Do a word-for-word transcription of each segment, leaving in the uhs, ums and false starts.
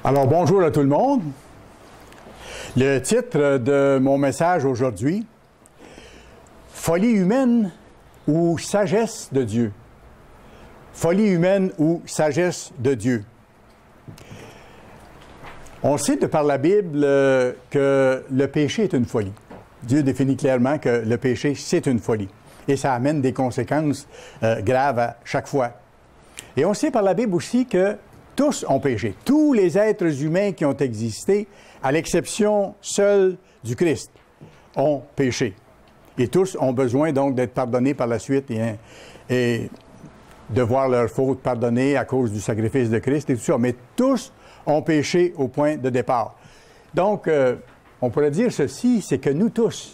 Alors, bonjour à tout le monde. Le titre de mon message aujourd'hui, « Folie humaine ou sagesse de Dieu ». Folie humaine ou sagesse de Dieu. On sait de par la Bible euh, que le péché est une folie. Dieu définit clairement que le péché, c'est une folie. Et ça amène des conséquences euh, graves à chaque fois. Et on sait par la Bible aussi que tous ont péché. Tous les êtres humains qui ont existé, à l'exception seule du Christ, ont péché. Et tous ont besoin donc d'être pardonnés par la suite et, et de voir leurs fautes pardonnées à cause du sacrifice de Christ et tout ça. Mais tous ont péché au point de départ. Donc, euh, on pourrait dire ceci, c'est que nous tous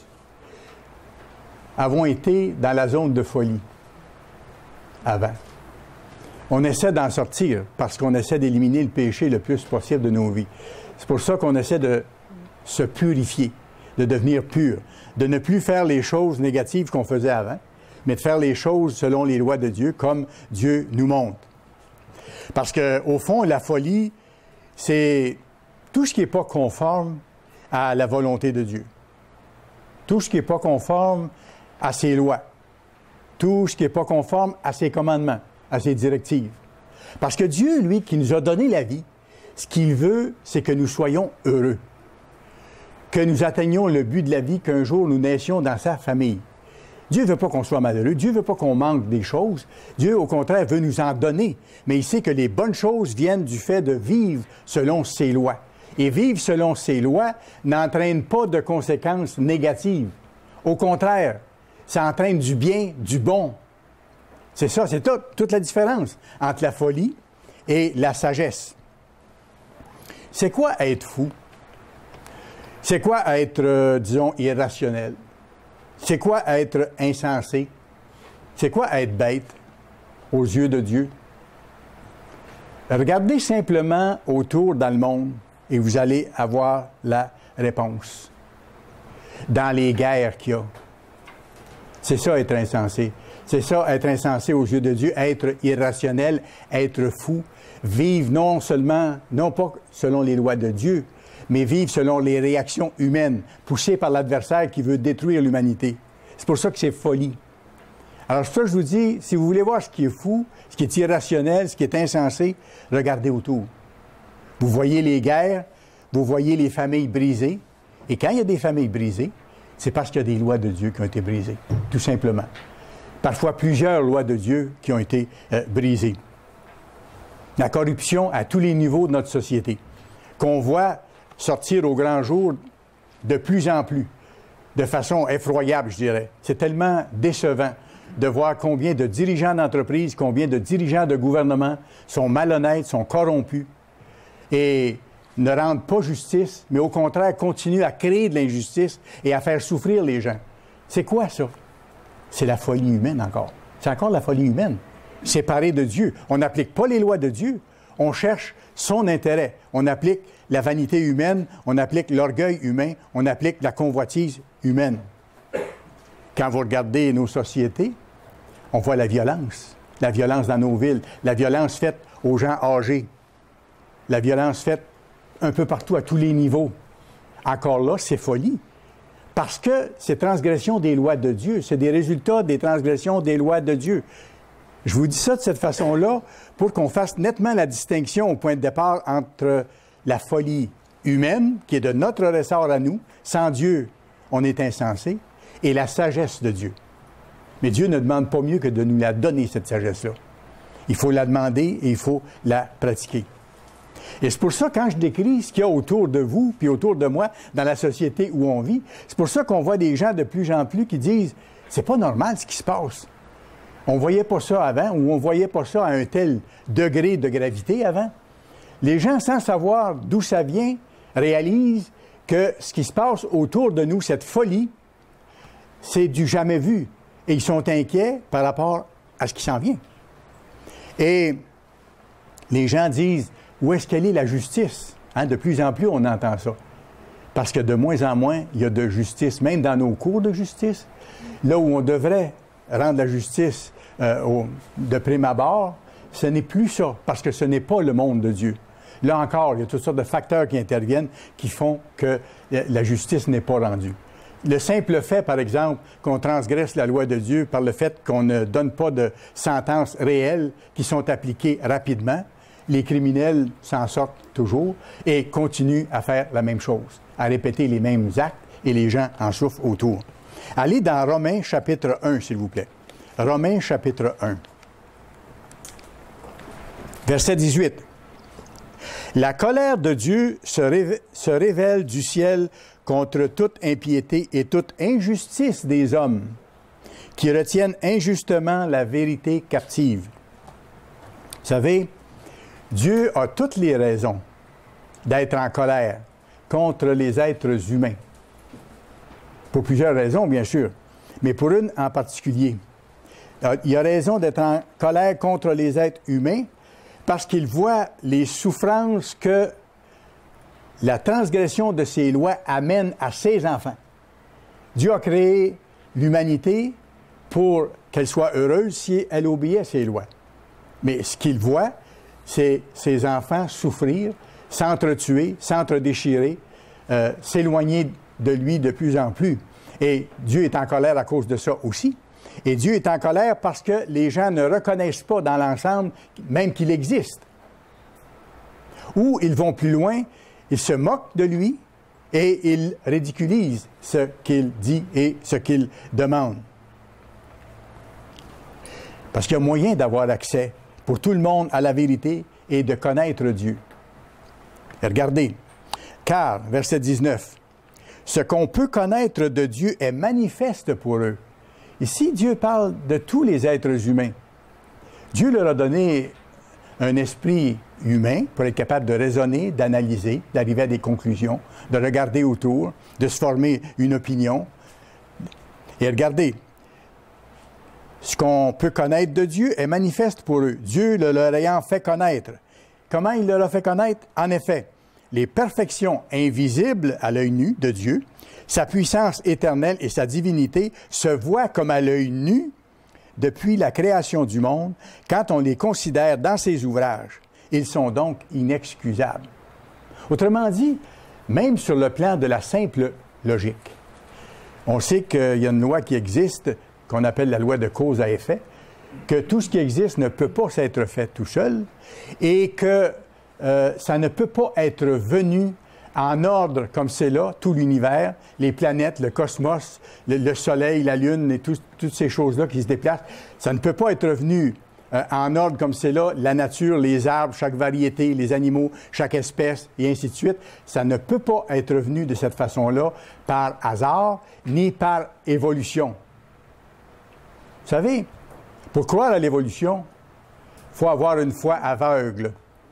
avons été dans la zone de folie avant. On essaie d'en sortir parce qu'on essaie d'éliminer le péché le plus possible de nos vies. C'est pour ça qu'on essaie de se purifier, de devenir pur, de ne plus faire les choses négatives qu'on faisait avant, mais de faire les choses selon les lois de Dieu, comme Dieu nous montre. Parce qu'au fond, la folie, c'est tout ce qui n'est pas conforme à la volonté de Dieu. Tout ce qui n'est pas conforme à ses lois. Tout ce qui n'est pas conforme à ses commandements, à ses directives. Parce que Dieu, lui, qui nous a donné la vie, ce qu'il veut, c'est que nous soyons heureux. Que nous atteignions le but de la vie, qu'un jour nous naissions dans sa famille. Dieu ne veut pas qu'on soit malheureux. Dieu ne veut pas qu'on manque des choses. Dieu, au contraire, veut nous en donner. Mais il sait que les bonnes choses viennent du fait de vivre selon ses lois. Et vivre selon ses lois n'entraîne pas de conséquences négatives. Au contraire, ça entraîne du bien, du bon. C'est ça, c'est tout, toute la différence entre la folie et la sagesse. C'est quoi être fou? C'est quoi être, euh, disons, irrationnel? C'est quoi être insensé? C'est quoi être bête aux yeux de Dieu? Regardez simplement autour dans le monde et vous allez avoir la réponse. Dans les guerres qu'il y a. C'est ça être insensé. C'est ça, être insensé aux yeux de Dieu, être irrationnel, être fou, vivre non seulement, non pas selon les lois de Dieu, mais vivre selon les réactions humaines, poussées par l'adversaire qui veut détruire l'humanité. C'est pour ça que c'est folie. Alors, c'est pour ça que je vous dis, si vous voulez voir ce qui est fou, ce qui est irrationnel, ce qui est insensé, regardez autour. Vous voyez les guerres, vous voyez les familles brisées, et quand il y a des familles brisées, c'est parce qu'il y a des lois de Dieu qui ont été brisées, tout simplement. Parfois plusieurs lois de Dieu qui ont été euh, brisées. La corruption à tous les niveaux de notre société, qu'on voit sortir au grand jour de plus en plus, de façon effroyable, je dirais. C'est tellement décevant de voir combien de dirigeants d'entreprise, combien de dirigeants de gouvernement sont malhonnêtes, sont corrompus et ne rendent pas justice, mais au contraire continuent à créer de l'injustice et à faire souffrir les gens. C'est quoi ça? C'est la folie humaine encore. C'est encore la folie humaine. Séparée de Dieu. On n'applique pas les lois de Dieu. On cherche son intérêt. On applique la vanité humaine, on applique l'orgueil humain, on applique la convoitise humaine. Quand vous regardez nos sociétés, on voit la violence. La violence dans nos villes. La violence faite aux gens âgés. La violence faite un peu partout, à tous les niveaux. Encore là, c'est folie. Parce que c'est transgression des lois de Dieu. C'est des résultats des transgressions des lois de Dieu. Je vous dis ça de cette façon-là pour qu'on fasse nettement la distinction au point de départ entre la folie humaine, qui est de notre ressort à nous. Sans Dieu, on est insensé. Et la sagesse de Dieu. Mais Dieu ne demande pas mieux que de nous la donner, cette sagesse-là. Il faut la demander et il faut la pratiquer. Et c'est pour ça, quand je décris ce qu'il y a autour de vous, puis autour de moi, dans la société où on vit, c'est pour ça qu'on voit des gens de plus en plus qui disent « c'est pas normal ce qui se passe ». On voyait pas ça avant, ou on voyait pas ça à un tel degré de gravité avant. Les gens, sans savoir d'où ça vient, réalisent que ce qui se passe autour de nous, cette folie, c'est du jamais vu. Et ils sont inquiets par rapport à ce qui s'en vient. Et les gens disent où est-ce qu'elle est la justice? Hein, de plus en plus, on entend ça. Parce que de moins en moins, il y a de justice, même dans nos cours de justice. Là où on devrait rendre la justice euh, au, de prime abord, ce n'est plus ça, parce que ce n'est pas le monde de Dieu. Là encore, il y a toutes sortes de facteurs qui interviennent qui font que la justice n'est pas rendue. Le simple fait, par exemple, qu'on transgresse la loi de Dieu par le fait qu'on ne donne pas de sentences réelles qui sont appliquées rapidement, les criminels s'en sortent toujours et continuent à faire la même chose, à répéter les mêmes actes et les gens en souffrent autour. Allez dans Romains chapitre un, s'il vous plaît. Romains chapitre un. Verset dix-huit. La colère de Dieu se, révé- se révèle du ciel contre toute impiété et toute injustice des hommes qui retiennent injustement la vérité captive. Vous savez, Dieu a toutes les raisons d'être en colère contre les êtres humains. Pour plusieurs raisons, bien sûr, mais pour une en particulier. Il a raison d'être en colère contre les êtres humains parce qu'il voit les souffrances que la transgression de ses lois amène à ses enfants. Dieu a créé l'humanité pour qu'elle soit heureuse si elle obéit à ses lois. Mais ce qu'il voit, c'est ses enfants souffrir, s'entretuer, s'entre-déchirer, euh, s'éloigner de lui de plus en plus. Et Dieu est en colère à cause de ça aussi. Et Dieu est en colère parce que les gens ne reconnaissent pas dans l'ensemble même qu'il existe. Ou ils vont plus loin, ils se moquent de lui et ils ridiculisent ce qu'il dit et ce qu'il demande. Parce qu'il y a moyen d'avoir accès pour tout le monde à la vérité et de connaître Dieu. Et regardez, car, verset dix-neuf, ce qu'on peut connaître de Dieu est manifeste pour eux. Ici, Dieu parle de tous les êtres humains. Dieu leur a donné un esprit humain pour être capable de raisonner, d'analyser, d'arriver à des conclusions, de regarder autour, de se former une opinion. Et regardez, ce qu'on peut connaître de Dieu est manifeste pour eux. Dieu le leur ayant fait connaître. Comment il leur a fait connaître? En effet, les perfections invisibles à l'œil nu de Dieu, sa puissance éternelle et sa divinité se voient comme à l'œil nu depuis la création du monde, quand on les considère dans ses ouvrages. Ils sont donc inexcusables. Autrement dit, même sur le plan de la simple logique, on sait qu'il y a une loi qui existe, qu'on appelle la loi de cause à effet, que tout ce qui existe ne peut pas s'être fait tout seul et que euh, ça ne peut pas être venu en ordre comme c'est là, tout l'univers, les planètes, le cosmos, le, le soleil, la lune et tout, toutes ces choses-là qui se déplacent. Ça ne peut pas être venu euh, en ordre comme c'est là, la nature, les arbres, chaque variété, les animaux, chaque espèce et ainsi de suite. Ça ne peut pas être venu de cette façon-là par hasard ni par évolution. Vous savez, pour croire à l'évolution, il faut avoir une foi aveugle.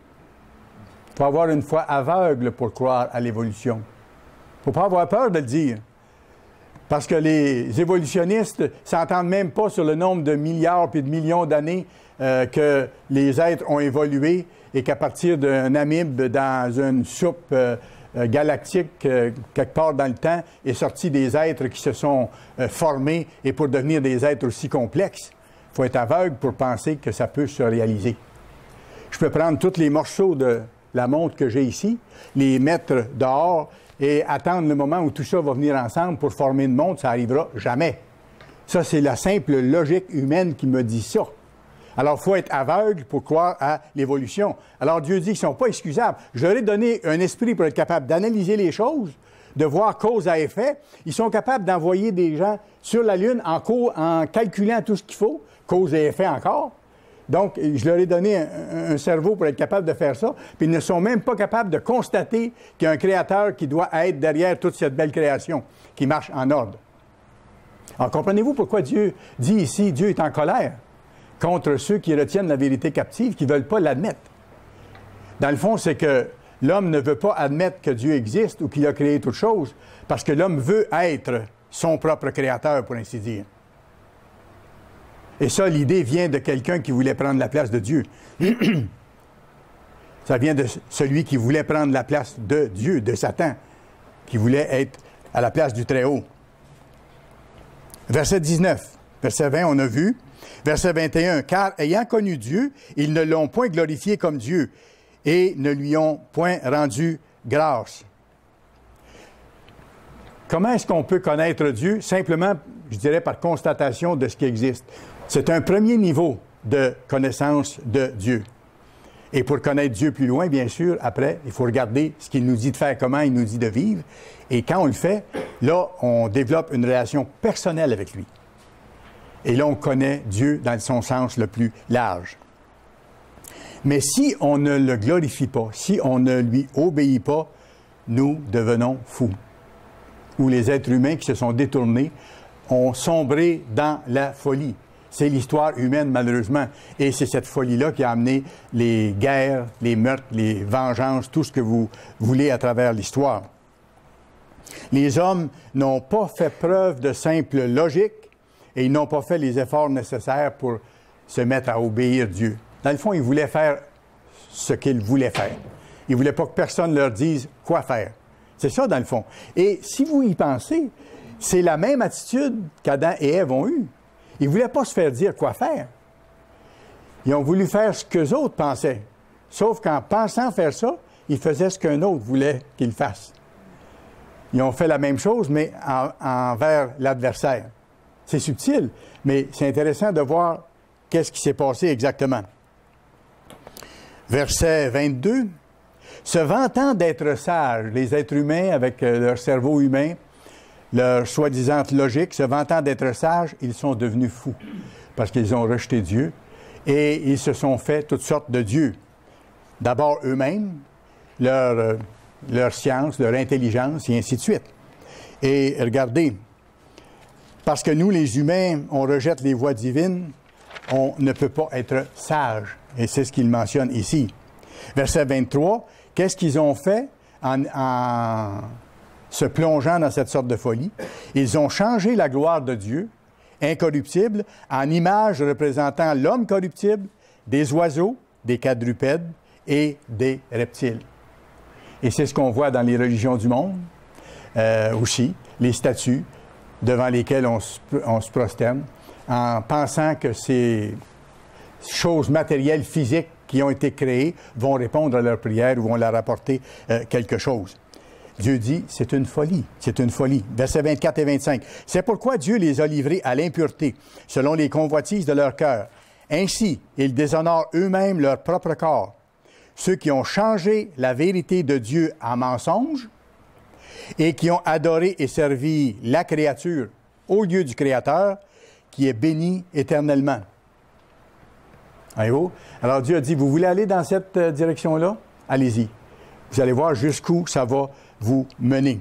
Il faut avoir une foi aveugle pour croire à l'évolution. Il ne faut pas avoir peur de le dire. Parce que les évolutionnistes ne s'entendent même pas sur le nombre de milliards et de millions d'années euh, que les êtres ont évolué et qu'à partir d'un amibe dans une soupe euh, euh, galactique, euh, quelque part dans le temps, est sorti des êtres qui se sont euh, formés et pour devenir des êtres aussi complexes. Il faut être aveugle pour penser que ça peut se réaliser. Je peux prendre tous les morceaux de la montre que j'ai ici, les mettre dehors et attendre le moment où tout ça va venir ensemble pour former une montre, ça n'arrivera jamais. Ça, c'est la simple logique humaine qui me dit ça. Alors, il faut être aveugle pour croire à l'évolution. Alors, Dieu dit qu'ils ne sont pas excusables. Je leur ai donné un esprit pour être capable d'analyser les choses, de voir cause à effet. Ils sont capables d'envoyer des gens sur la Lune en, cours, en calculant tout ce qu'il faut, cause et effet encore. Donc, je leur ai donné un, un cerveau pour être capable de faire ça, puis ils ne sont même pas capables de constater qu'il y a un créateur qui doit être derrière toute cette belle création, qui marche en ordre. Alors, comprenez-vous pourquoi Dieu dit ici, Dieu est en colère contre ceux qui retiennent la vérité captive, qui ne veulent pas l'admettre. Dans le fond, c'est que l'homme ne veut pas admettre que Dieu existe ou qu'il a créé toute chose, parce que l'homme veut être son propre créateur, pour ainsi dire. Et ça, l'idée vient de quelqu'un qui voulait prendre la place de Dieu. Ça vient de celui qui voulait prendre la place de Dieu, de Satan, qui voulait être à la place du Très-Haut. Verset dix-neuf. Verset vingt, on a vu. Verset vingt et un. « Car ayant connu Dieu, ils ne l'ont point glorifié comme Dieu. et ne lui ont point rendu grâce. Comment est-ce qu'on peut connaître Dieu? Simplement, je dirais, par constatation de ce qui existe. C'est un premier niveau de connaissance de Dieu. Et pour connaître Dieu plus loin, bien sûr, après, il faut regarder ce qu'il nous dit de faire, comment il nous dit de vivre. Et quand on le fait, là, on développe une relation personnelle avec lui. Et là, on connaît Dieu dans son sens le plus large. Mais si on ne le glorifie pas, si on ne lui obéit pas, nous devenons fous. Ou les êtres humains qui se sont détournés ont sombré dans la folie. C'est l'histoire humaine, malheureusement. Et c'est cette folie-là qui a amené les guerres, les meurtres, les vengeances, tout ce que vous voulez à travers l'histoire. Les hommes n'ont pas fait preuve de simple logique et ils n'ont pas fait les efforts nécessaires pour se mettre à obéir Dieu. Dans le fond, ils voulaient faire ce qu'ils voulaient faire. Ils ne voulaient pas que personne leur dise quoi faire. C'est ça, dans le fond. Et si vous y pensez, c'est la même attitude qu'Adam et Ève ont eue. Ils ne voulaient pas se faire dire quoi faire. Ils ont voulu faire ce qu'eux autres pensaient. Sauf qu'en pensant faire ça, ils faisaient ce qu'un autre voulait qu'ils fassent. Ils ont fait la même chose, mais en, envers l'adversaire. C'est subtil, mais c'est intéressant de voir qu'est-ce qui s'est passé exactement. Verset vingt-deux. Se vantant d'être sages, les êtres humains, avec leur cerveau humain, leur soi-disant logique, se vantant d'être sages, ils sont devenus fous parce qu'ils ont rejeté Dieu et ils se sont fait toutes sortes de dieux. D'abord eux-mêmes, leur, euh, leur science, leur intelligence, et ainsi de suite. Et regardez, parce que nous, les humains, on rejette les voies divines, on ne peut pas être sage. Et c'est ce qu'il mentionne ici. Verset vingt-trois, qu'est-ce qu'ils ont fait en... en se plongeant dans cette sorte de folie? Ils ont changé la gloire de Dieu, incorruptible, en image représentant l'homme corruptible, des oiseaux, des quadrupèdes et des reptiles. Et c'est ce qu'on voit dans les religions du monde, euh, aussi, les statues devant lesquelles on se, on se prosterne, en pensant que ces choses matérielles, physiques qui ont été créées vont répondre à leurs prières ou vont leur apporter euh, quelque chose. Dieu dit, c'est une folie, c'est une folie. Versets vingt-quatre et vingt-cinq. C'est pourquoi Dieu les a livrés à l'impureté, selon les convoitises de leur cœur. Ainsi, ils déshonorent eux-mêmes leur propre corps. Ceux qui ont changé la vérité de Dieu en mensonge et qui ont adoré et servi la créature au lieu du Créateur, qui est béni éternellement. Voyez-vous? Alors Dieu a dit, vous voulez aller dans cette direction-là? Allez-y. Vous allez voir jusqu'où ça va vous mener.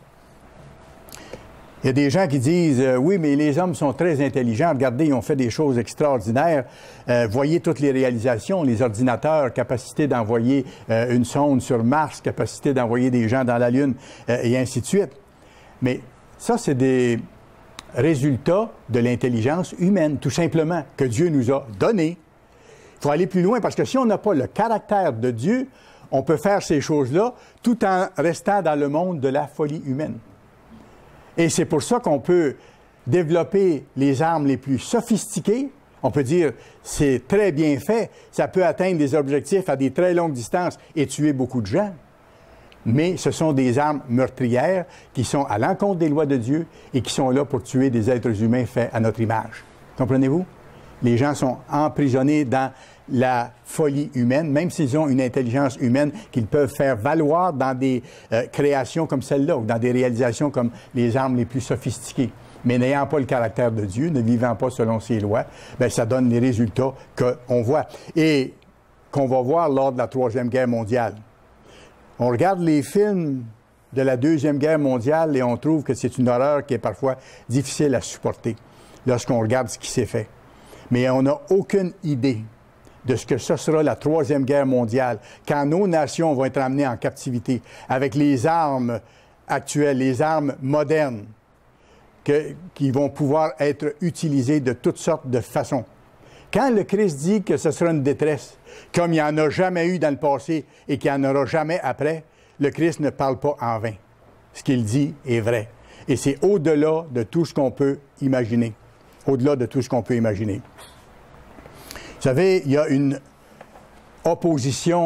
Il y a des gens qui disent, euh, oui, mais les hommes sont très intelligents. Regardez, ils ont fait des choses extraordinaires. Euh, voyez toutes les réalisations, les ordinateurs, capacité d'envoyer euh, une sonde sur Mars, capacité d'envoyer des gens dans la Lune, euh, et ainsi de suite. Mais ça, c'est des résultats de l'intelligence humaine, tout simplement, que Dieu nous a donné. Il faut aller plus loin, parce que si on n'a pas le caractère de Dieu, on peut faire ces choses-là tout en restant dans le monde de la folie humaine. Et c'est pour ça qu'on peut développer les armes les plus sophistiquées. On peut dire, c'est très bien fait, ça peut atteindre des objectifs à des très longues distances et tuer beaucoup de gens. Mais ce sont des armes meurtrières qui sont à l'encontre des lois de Dieu et qui sont là pour tuer des êtres humains faits à notre image. Comprenez-vous? Les gens sont emprisonnés dans la folie humaine, même s'ils ont une intelligence humaine qu'ils peuvent faire valoir dans des euh, créations comme celle-là, ou dans des réalisations comme les armes les plus sophistiquées. Mais n'ayant pas le caractère de Dieu, ne vivant pas selon ses lois, bien, ça donne les résultats qu'on voit. Et qu'on va voir lors de la Troisième Guerre mondiale. On regarde les films de la Deuxième Guerre mondiale et on trouve que c'est une horreur qui est parfois difficile à supporter lorsqu'on regarde ce qui s'est fait. Mais on n'a aucune idée de ce que ce sera la Troisième Guerre mondiale, quand nos nations vont être amenées en captivité avec les armes actuelles, les armes modernes, que, qui vont pouvoir être utilisées de toutes sortes de façons. Quand le Christ dit que ce sera une détresse, comme il n'y en a jamais eu dans le passé et qu'il n'y en aura jamais après, le Christ ne parle pas en vain. Ce qu'il dit est vrai. Et c'est au-delà de tout ce qu'on peut imaginer. Au-delà de tout ce qu'on peut imaginer. Vous savez, il y a une opposition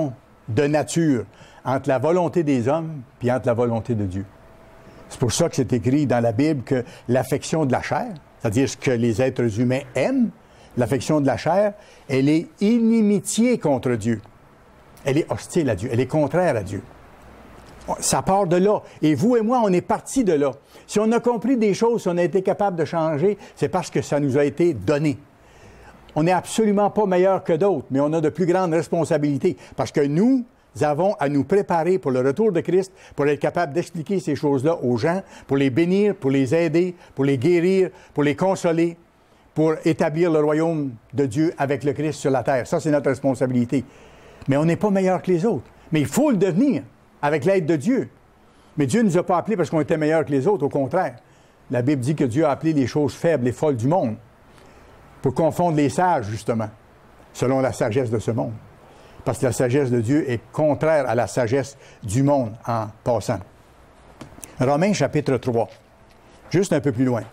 de nature entre la volonté des hommes et entre la volonté de Dieu. C'est pour ça que c'est écrit dans la Bible que l'affection de la chair, c'est-à-dire ce que les êtres humains aiment, l'affection de la chair, elle est inimitié contre Dieu. Elle est hostile à Dieu, elle est contraire à Dieu. Ça part de là. Et vous et moi, on est partis de là. Si on a compris des choses, si on a été capable de changer, c'est parce que ça nous a été donné. On n'est absolument pas meilleur que d'autres, mais on a de plus grandes responsabilités. Parce que nous avons à nous préparer pour le retour de Christ, pour être capable d'expliquer ces choses-là aux gens, pour les bénir, pour les aider, pour les guérir, pour les consoler, pour établir le royaume de Dieu avec le Christ sur la terre. Ça, c'est notre responsabilité. Mais on n'est pas meilleur que les autres. Mais il faut le devenir, avec l'aide de Dieu. Mais Dieu ne nous a pas appelés parce qu'on était meilleurs que les autres, au contraire. La Bible dit que Dieu a appelé les choses faibles et folles du monde pour confondre les sages, justement, selon la sagesse de ce monde. Parce que la sagesse de Dieu est contraire à la sagesse du monde en passant. Romains chapitre trois, juste un peu plus loin.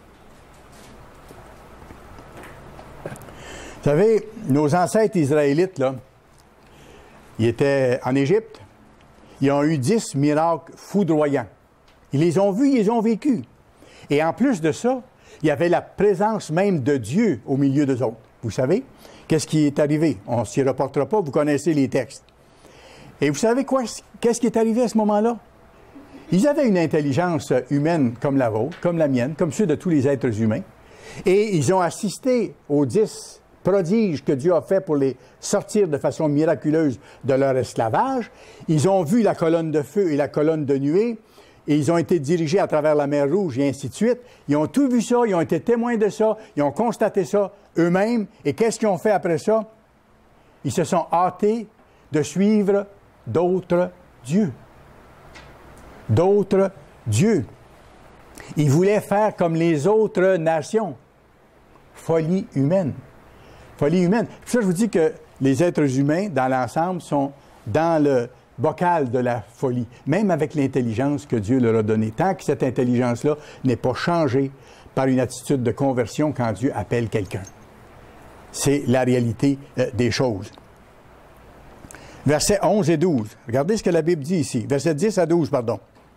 Vous savez, nos ancêtres israélites, là, ils étaient en Égypte. Ils ont eu dix miracles foudroyants. Ils les ont vus, ils les ont vécus. Et en plus de ça, il y avait la présence même de Dieu au milieu d'eux autres. Vous savez, qu'est-ce qui est arrivé? On ne s'y reportera pas, vous connaissez les textes. Et vous savez quoi? Qu'est-ce qui est arrivé à ce moment-là? Ils avaient une intelligence humaine comme la vôtre, comme la mienne, comme ceux de tous les êtres humains. Et ils ont assisté aux dix prodiges que Dieu a fait pour les sortir de façon miraculeuse de leur esclavage. Ils ont vu la colonne de feu et la colonne de nuée, et ils ont été dirigés à travers la mer Rouge, et ainsi de suite. Ils ont tout vu ça, ils ont été témoins de ça, ils ont constaté ça eux-mêmes, et qu'est-ce qu'ils ont fait après ça? Ils se sont hâtés de suivre d'autres dieux. D'autres dieux. Ils voulaient faire comme les autres nations. Folie humaine. Folie humaine. Pour ça, je vous dis que les êtres humains, dans l'ensemble, sont dans le bocal de la folie, même avec l'intelligence que Dieu leur a donnée. Tant que cette intelligence-là n'est pas changée par une attitude de conversion quand Dieu appelle quelqu'un. C'est la réalité euh, des choses. Versets onze et douze. Regardez ce que la Bible dit ici. Versets dix à douze, pardon.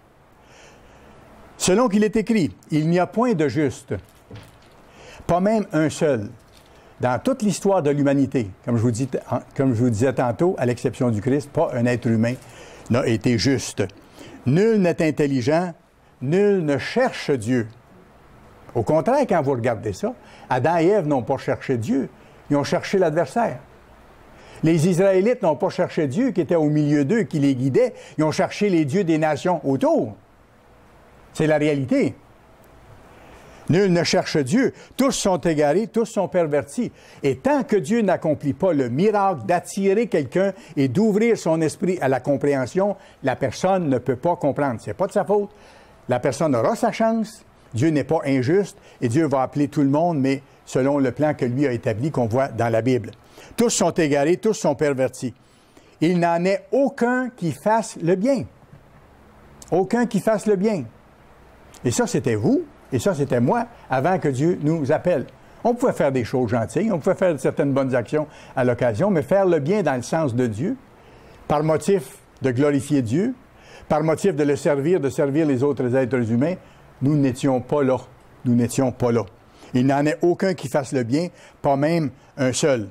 Selon qu'il est écrit, il n'y a point de juste, pas même un seul. Dans toute l'histoire de l'humanité, comme je vous dis, comme je vous disais tantôt, à l'exception du Christ, pas un être humain n'a été juste. Nul n'est intelligent, nul ne cherche Dieu. Au contraire, quand vous regardez ça, Adam et Ève n'ont pas cherché Dieu, ils ont cherché l'adversaire. Les Israélites n'ont pas cherché Dieu qui était au milieu d'eux, qui les guidait, ils ont cherché les dieux des nations autour. C'est la réalité. Nul ne cherche Dieu. Tous sont égarés, tous sont pervertis. Et tant que Dieu n'accomplit pas le miracle d'attirer quelqu'un et d'ouvrir son esprit à la compréhension, la personne ne peut pas comprendre. Ce n'est pas de sa faute. La personne aura sa chance. Dieu n'est pas injuste et Dieu va appeler tout le monde, mais selon le plan que lui a établi, qu'on voit dans la Bible. Tous sont égarés, tous sont pervertis. Il n'en est aucun qui fasse le bien. Aucun qui fasse le bien. Et ça, c'était vous. Et ça, c'était moi, avant que Dieu nous appelle. On pouvait faire des choses gentilles, on pouvait faire certaines bonnes actions à l'occasion, mais faire le bien dans le sens de Dieu, par motif de glorifier Dieu, par motif de le servir, de servir les autres êtres humains, nous n'étions pas là. Nous n'étions pas là. Il n'en est aucun qui fasse le bien, pas même un seul.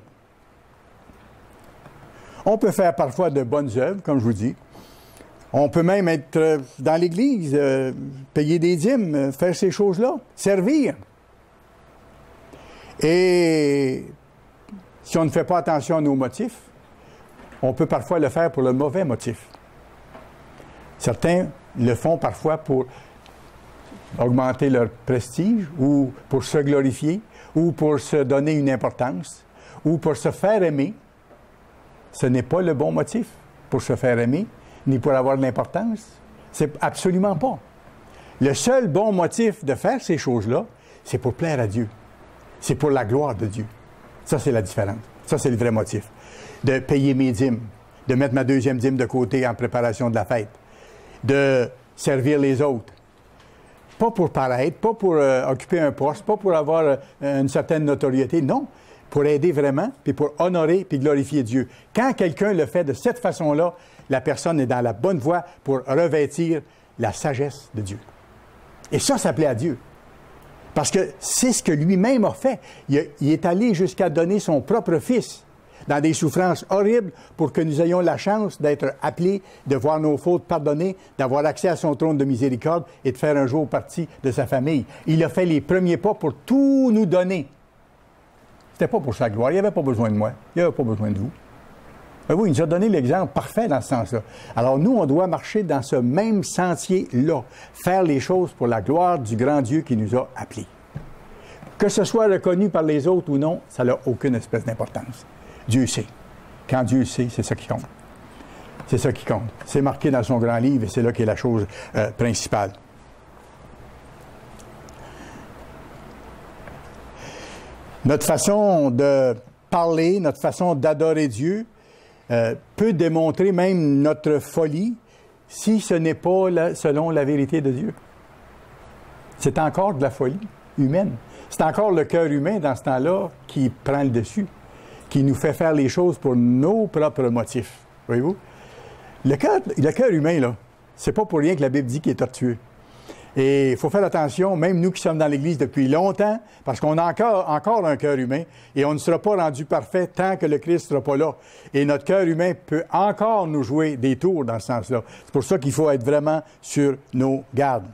On peut faire parfois de bonnes œuvres, comme je vous dis. On peut même être dans l'Église, euh, payer des dîmes, euh, faire ces choses-là, servir. Et si on ne fait pas attention à nos motifs, on peut parfois le faire pour le mauvais motif. Certains le font parfois pour augmenter leur prestige, ou pour se glorifier, ou pour se donner une importance, ou pour se faire aimer. Ce n'est pas le bon motif pour se faire aimer, ni pour avoir de l'importance. C'est absolument pas. Le seul bon motif de faire ces choses-là, c'est pour plaire à Dieu. C'est pour la gloire de Dieu. Ça, c'est la différence. Ça, c'est le vrai motif. De payer mes dîmes, de mettre ma deuxième dîme de côté en préparation de la fête, de servir les autres. Pas pour paraître, pas pour euh, occuper un poste, pas pour avoir euh, une certaine notoriété, non. pour aider vraiment, puis pour honorer, puis glorifier Dieu. Quand quelqu'un le fait de cette façon-là, la personne est dans la bonne voie pour revêtir la sagesse de Dieu. Et ça, ça plaît à Dieu. Parce que c'est ce que lui-même a fait. Il, a, il est allé jusqu'à donner son propre Fils dans des souffrances horribles pour que nous ayons la chance d'être appelés, de voir nos fautes pardonnées, d'avoir accès à son trône de miséricorde et de faire un jour partie de sa famille. Il a fait les premiers pas pour tout nous donner. C'était pas pour sa gloire. Il n'avait pas besoin de moi. Il n'avait pas besoin de vous. Mais oui, il nous a donné l'exemple parfait dans ce sens-là. Alors nous, on doit marcher dans ce même sentier-là, faire les choses pour la gloire du grand Dieu qui nous a appelés. Que ce soit reconnu par les autres ou non, ça n'a aucune espèce d'importance. Dieu sait. Quand Dieu sait, c'est ça qui compte. C'est ça qui compte. C'est marqué dans son grand livre et c'est là qu'est la chose euh, principale. Notre façon de parler, notre façon d'adorer Dieu euh, peut démontrer même notre folie si ce n'est pas la, selon la vérité de Dieu. C'est encore de la folie humaine. C'est encore le cœur humain dans ce temps-là qui prend le dessus, qui nous fait faire les choses pour nos propres motifs. Voyez-vous? Le cœur, le cœur humain, là, c'est pas pour rien que la Bible dit qu'il est tortueux. Et il faut faire attention, même nous qui sommes dans l'Église depuis longtemps, parce qu'on a encore, encore un cœur humain, et on ne sera pas rendu parfait tant que le Christ ne sera pas là. Et notre cœur humain peut encore nous jouer des tours dans ce sens-là. C'est pour ça qu'il faut être vraiment sur nos gardes.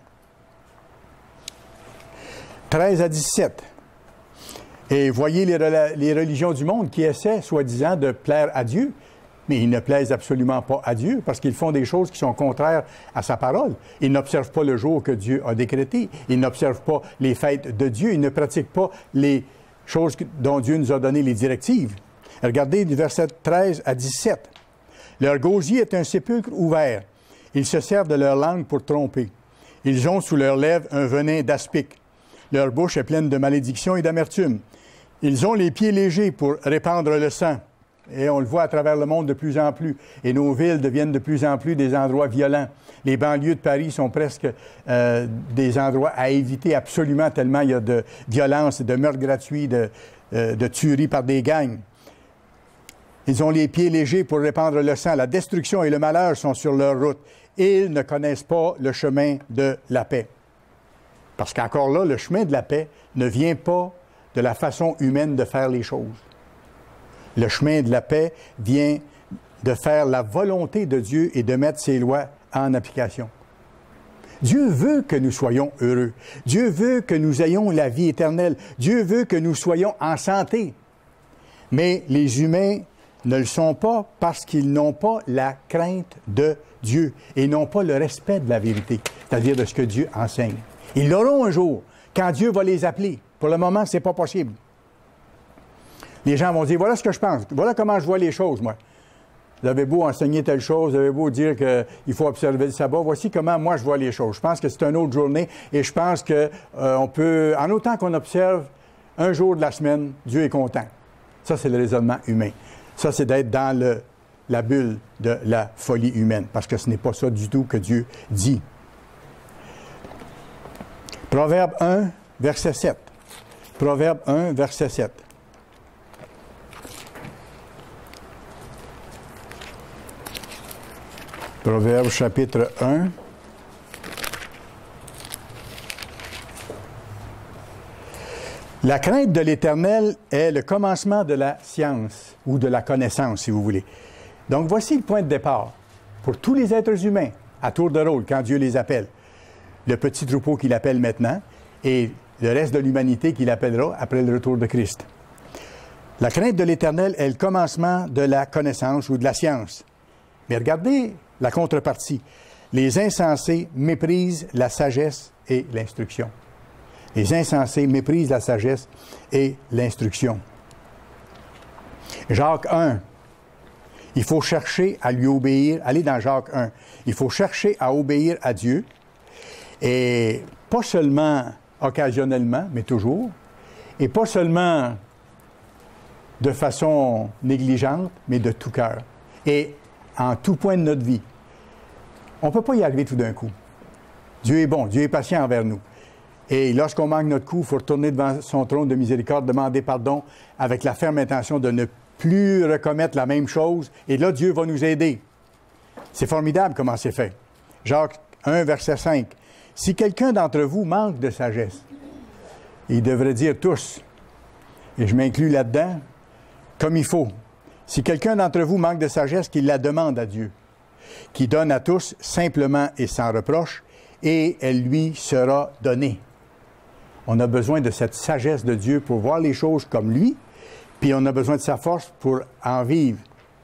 treize à dix-sept. Et voyez les, les religions du monde qui essaient, soi-disant, de plaire à Dieu, mais ils ne plaisent absolument pas à Dieu parce qu'ils font des choses qui sont contraires à sa parole. Ils n'observent pas le jour que Dieu a décrété. Ils n'observent pas les fêtes de Dieu. Ils ne pratiquent pas les choses dont Dieu nous a donné les directives. Regardez du verset treize à dix-sept. Leur gosier est un sépulcre ouvert. Ils se servent de leur langue pour tromper. Ils ont sous leurs lèvres un venin d'aspic. Leur bouche est pleine de malédiction et d'amertume. Ils ont les pieds légers pour répandre le sang. Et on le voit à travers le monde de plus en plus. Et nos villes deviennent de plus en plus des endroits violents. Les banlieues de Paris sont presque euh, des endroits à éviter absolument tellement il y a de violence, de meurtres gratuits, de, euh, de tueries par des gangs. Ils ont les pieds légers pour répandre le sang. La destruction et le malheur sont sur leur route. Ils ne connaissent pas le chemin de la paix. Parce qu'encore là, le chemin de la paix ne vient pas de la façon humaine de faire les choses. Le chemin de la paix vient de faire la volonté de Dieu et de mettre ses lois en application. Dieu veut que nous soyons heureux. Dieu veut que nous ayons la vie éternelle. Dieu veut que nous soyons en santé. Mais les humains ne le sont pas parce qu'ils n'ont pas la crainte de Dieu et n'ont pas le respect de la vérité, c'est-à-dire de ce que Dieu enseigne. Ils l'auront un jour, quand Dieu va les appeler. Pour le moment, ce n'est pas possible. Les gens vont dire, voilà ce que je pense, voilà comment je vois les choses, moi. Vous avez beau enseigner telle chose, vous avez beau dire qu'il faut observer le sabbat, voici comment moi je vois les choses. Je pense que c'est une autre journée et je pense qu'on euh, peut, en autant qu'on observe un jour de la semaine, Dieu est content. Ça, c'est le raisonnement humain. Ça, c'est d'être dans le, la bulle de la folie humaine, parce que ce n'est pas ça du tout que Dieu dit. Proverbe un, verset sept. Proverbe un, verset sept. Proverbe chapitre un. La crainte de l'Éternel est le commencement de la science ou de la connaissance, si vous voulez. Donc, voici le point de départ pour tous les êtres humains, à tour de rôle, quand Dieu les appelle. Le petit troupeau qu'il appelle maintenant et le reste de l'humanité qu'il appellera après le retour de Christ. La crainte de l'Éternel est le commencement de la connaissance ou de la science. Mais regardez la contrepartie. Les insensés méprisent la sagesse et l'instruction. Les insensés méprisent la sagesse et l'instruction. Jacques un. Il faut chercher à lui obéir. Allez dans Jacques un. Il faut chercher à obéir à Dieu. Et pas seulement occasionnellement, mais toujours. Et pas seulement de façon négligente, mais de tout cœur. Et en tout point de notre vie. On ne peut pas y arriver tout d'un coup. Dieu est bon, Dieu est patient envers nous. Et lorsqu'on manque notre coup, il faut retourner devant son trône de miséricorde, demander pardon avec la ferme intention de ne plus recommettre la même chose. Et là, Dieu va nous aider. C'est formidable comment c'est fait. Jacques un, verset cinq. « Si quelqu'un d'entre vous manque de sagesse, il devrait dire tous, et je m'inclus là-dedans, comme il faut. Si quelqu'un d'entre vous manque de sagesse, qu'il la demande à Dieu, qui donne à tous simplement et sans reproche, et elle lui sera donnée. » On a besoin de cette sagesse de Dieu pour voir les choses comme lui, puis on a besoin de sa force pour en vivre.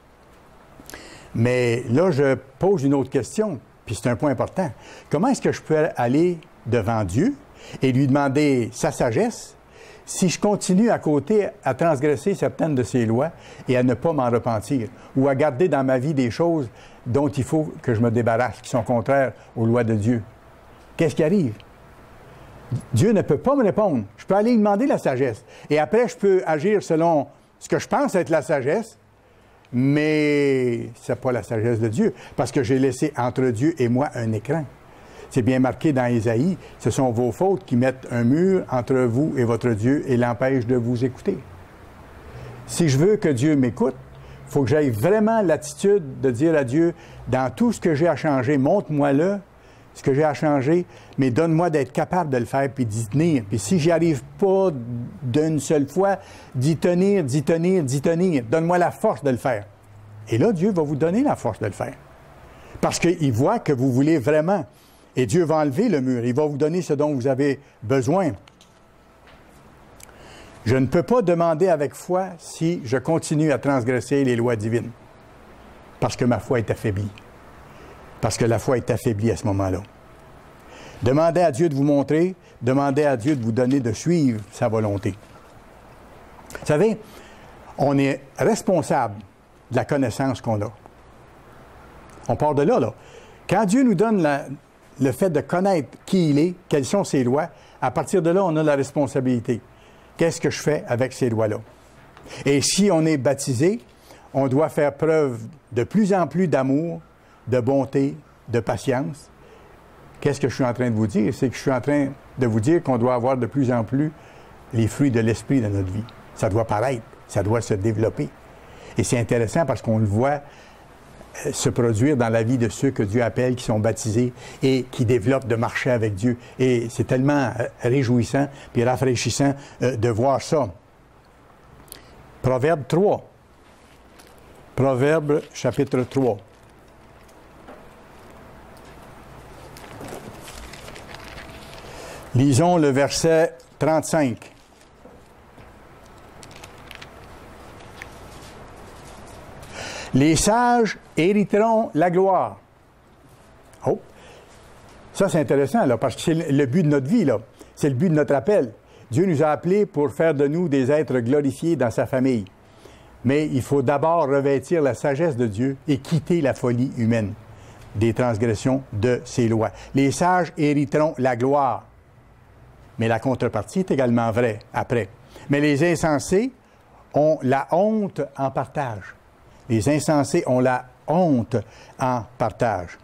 Mais là, je pose une autre question, puis c'est un point important. Comment est-ce que je peux aller devant Dieu et lui demander sa sagesse si je continue à côté à transgresser certaines de ses lois et à ne pas m'en repentir, ou à garder dans ma vie des choses dont il faut que je me débarrasse, qui sont contraires aux lois de Dieu? Qu'est-ce qui arrive? Dieu ne peut pas me répondre. Je peux aller lui demander la sagesse. Et après, je peux agir selon ce que je pense être la sagesse, mais ce n'est pas la sagesse de Dieu, parce que j'ai laissé entre Dieu et moi un écran. C'est bien marqué dans Ésaïe, ce sont vos fautes qui mettent un mur entre vous et votre Dieu et l'empêchent de vous écouter. Si je veux que Dieu m'écoute, il faut que j'aie vraiment l'attitude de dire à Dieu, dans tout ce que j'ai à changer, montre-moi-le, ce que j'ai à changer, mais donne-moi d'être capable de le faire puis d'y tenir. Puis si j'y arrive pas d'une seule fois, d'y tenir, d'y tenir, d'y tenir. Donne-moi la force de le faire. Et là, Dieu va vous donner la force de le faire. Parce qu'il voit que vous voulez vraiment. Et Dieu va enlever le mur. Il va vous donner ce dont vous avez besoin. Je ne peux pas demander avec foi si je continue à transgresser les lois divines. Parce que ma foi est affaiblie. Parce que la foi est affaiblie à ce moment-là. Demandez à Dieu de vous montrer, demandez à Dieu de vous donner de suivre sa volonté. Vous savez, on est responsable de la connaissance qu'on a. On part de là, là. Quand Dieu nous donne la, le fait de connaître qui il est, quelles sont ses lois, à partir de là, on a la responsabilité. Qu'est-ce que je fais avec ces lois-là? Et si on est baptisé, on doit faire preuve de plus en plus d'amour, de bonté, de patience. Qu'est-ce que je suis en train de vous dire? C'est que je suis en train de vous dire qu'on doit avoir de plus en plus les fruits de l'esprit dans notre vie. Ça doit paraître, ça doit se développer. Et c'est intéressant parce qu'on le voit se produire dans la vie de ceux que Dieu appelle, qui sont baptisés et qui développent de marcher avec Dieu. Et c'est tellement réjouissant puis rafraîchissant de voir ça. Proverbe trois. Proverbe chapitre trois. Lisons le verset trente-cinq. Les sages hériteront la gloire. Oh! Ça, c'est intéressant, là, parce que c'est le but de notre vie, là. C'est le but de notre appel. Dieu nous a appelés pour faire de nous des êtres glorifiés dans sa famille. Mais il faut d'abord revêtir la sagesse de Dieu et quitter la folie humaine des transgressions de ses lois. Les sages hériteront la gloire. Mais la contrepartie est également vraie après. Mais les insensés ont la honte en partage. Les insensés ont la honte en partage.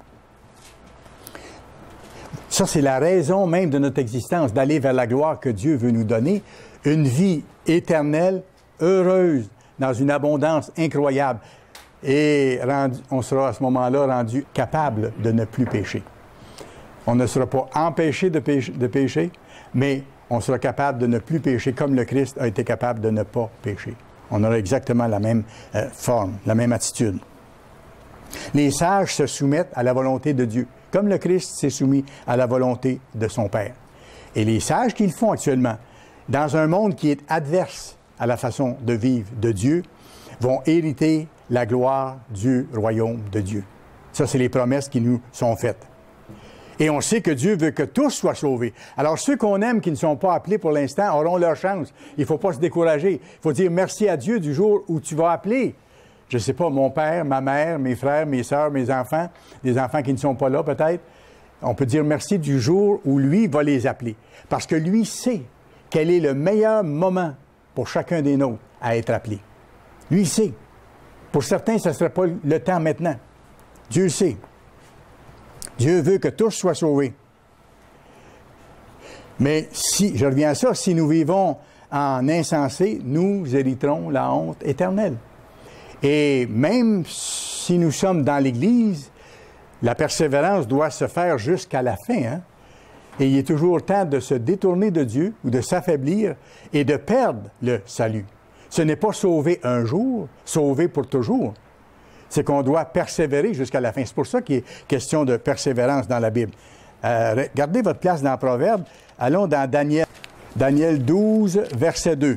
Ça, c'est la raison même de notre existence, d'aller vers la gloire que Dieu veut nous donner, une vie éternelle, heureuse, dans une abondance incroyable. Et rendu, on sera à ce moment-là rendu capable de ne plus pécher. On ne sera pas empêché de pécher, de pécher, mais on sera capable de ne plus pécher comme le Christ a été capable de ne pas pécher. On aura exactement la même euh, forme, la même attitude. Les sages se soumettent à la volonté de Dieu, comme le Christ s'est soumis à la volonté de son Père. Et les sages qui le font actuellement, dans un monde qui est adverse à la façon de vivre de Dieu, vont hériter la gloire du royaume de Dieu. Ça, c'est les promesses qui nous sont faites. Et on sait que Dieu veut que tous soient sauvés. Alors, ceux qu'on aime qui ne sont pas appelés pour l'instant auront leur chance. Il ne faut pas se décourager. Il faut dire merci à Dieu du jour où tu vas appeler. Je ne sais pas, mon père, ma mère, mes frères, mes sœurs, mes enfants, des enfants qui ne sont pas là peut-être. On peut dire merci du jour où lui va les appeler. Parce que lui sait quel est le meilleur moment pour chacun des nôtres à être appelé. Lui sait. Pour certains, ce ne serait pas le temps maintenant. Dieu le sait. Dieu veut que tous soient sauvés. Mais si, je reviens à ça, si nous vivons en insensé, nous hériterons la honte éternelle. Et même si nous sommes dans l'Église, la persévérance doit se faire jusqu'à la fin. Hein? Et il est toujours temps de se détourner de Dieu ou de s'affaiblir et de perdre le salut. Ce n'est pas sauver un jour, sauver pour toujours. C'est qu'on doit persévérer jusqu'à la fin. C'est pour ça qu'il est question de persévérance dans la Bible. Euh, gardez votre place dans Proverbe. Allons dans Daniel. Daniel douze, verset deux.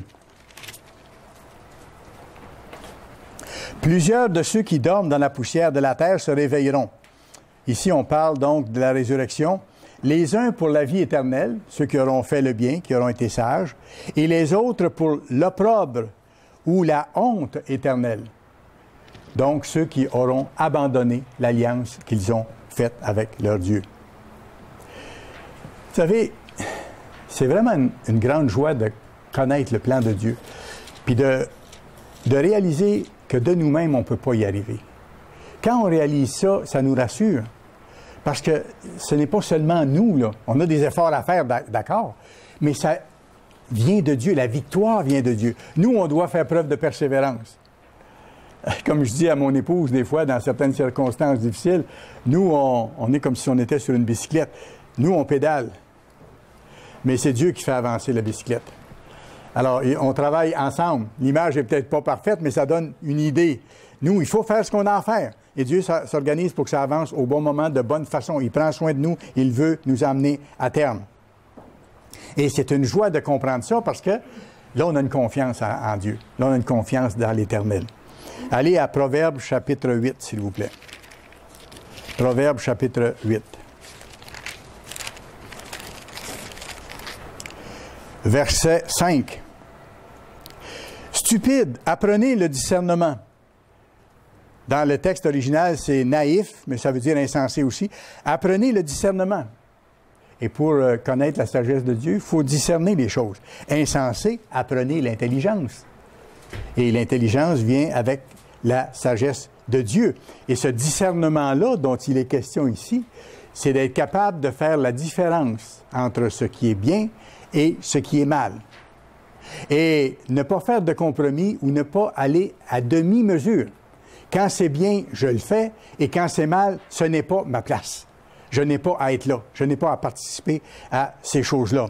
Plusieurs de ceux qui dorment dans la poussière de la terre se réveilleront. Ici, on parle donc de la résurrection. Les uns pour la vie éternelle, ceux qui auront fait le bien, qui auront été sages, et les autres pour l'opprobre ou la honte éternelle. Donc, ceux qui auront abandonné l'alliance qu'ils ont faite avec leur Dieu. Vous savez, c'est vraiment une, une grande joie de connaître le plan de Dieu, puis de, de réaliser que de nous-mêmes, on ne peut pas y arriver. Quand on réalise ça, ça nous rassure. Parce que ce n'est pas seulement nous, là. On a des efforts à faire, d'accord, mais ça vient de Dieu, la victoire vient de Dieu. Nous, on doit faire preuve de persévérance. Comme je dis à mon épouse, des fois, dans certaines circonstances difficiles, nous, on, on est comme si on était sur une bicyclette. Nous, on pédale. Mais c'est Dieu qui fait avancer la bicyclette. Alors, on travaille ensemble. L'image n'est peut-être pas parfaite, mais ça donne une idée. Nous, il faut faire ce qu'on a à faire. Et Dieu s'organise pour que ça avance au bon moment, de bonne façon. Il prend soin de nous. Il veut nous amener à terme. Et c'est une joie de comprendre ça parce que là, on a une confiance en, en Dieu. Là, on a une confiance dans l'Éternel. Allez à Proverbe chapitre huit, s'il vous plaît. Proverbe chapitre huit. Verset cinq. Stupide, apprenez le discernement. Dans le texte original, c'est naïf, mais ça veut dire insensé aussi. Apprenez le discernement. Et pour euh, connaître la sagesse de Dieu, il faut discerner les choses. Insensé, apprenez l'intelligence. Et l'intelligence vient avec la sagesse de Dieu. Et ce discernement-là, dont il est question ici, c'est d'être capable de faire la différence entre ce qui est bien et ce qui est mal. Et ne pas faire de compromis ou ne pas aller à demi-mesure. Quand c'est bien, je le fais, et quand c'est mal, ce n'est pas ma place. Je n'ai pas à être là. Je n'ai pas à participer à ces choses-là.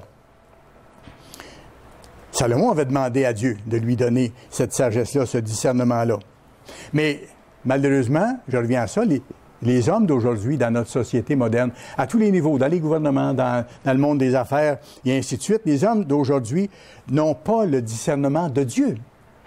Salomon avait demandé à Dieu de lui donner cette sagesse-là, ce discernement-là. Mais malheureusement, je reviens à ça, les, les hommes d'aujourd'hui, dans notre société moderne, à tous les niveaux, dans les gouvernements, dans, dans le monde des affaires, et ainsi de suite, les hommes d'aujourd'hui n'ont pas le discernement de Dieu.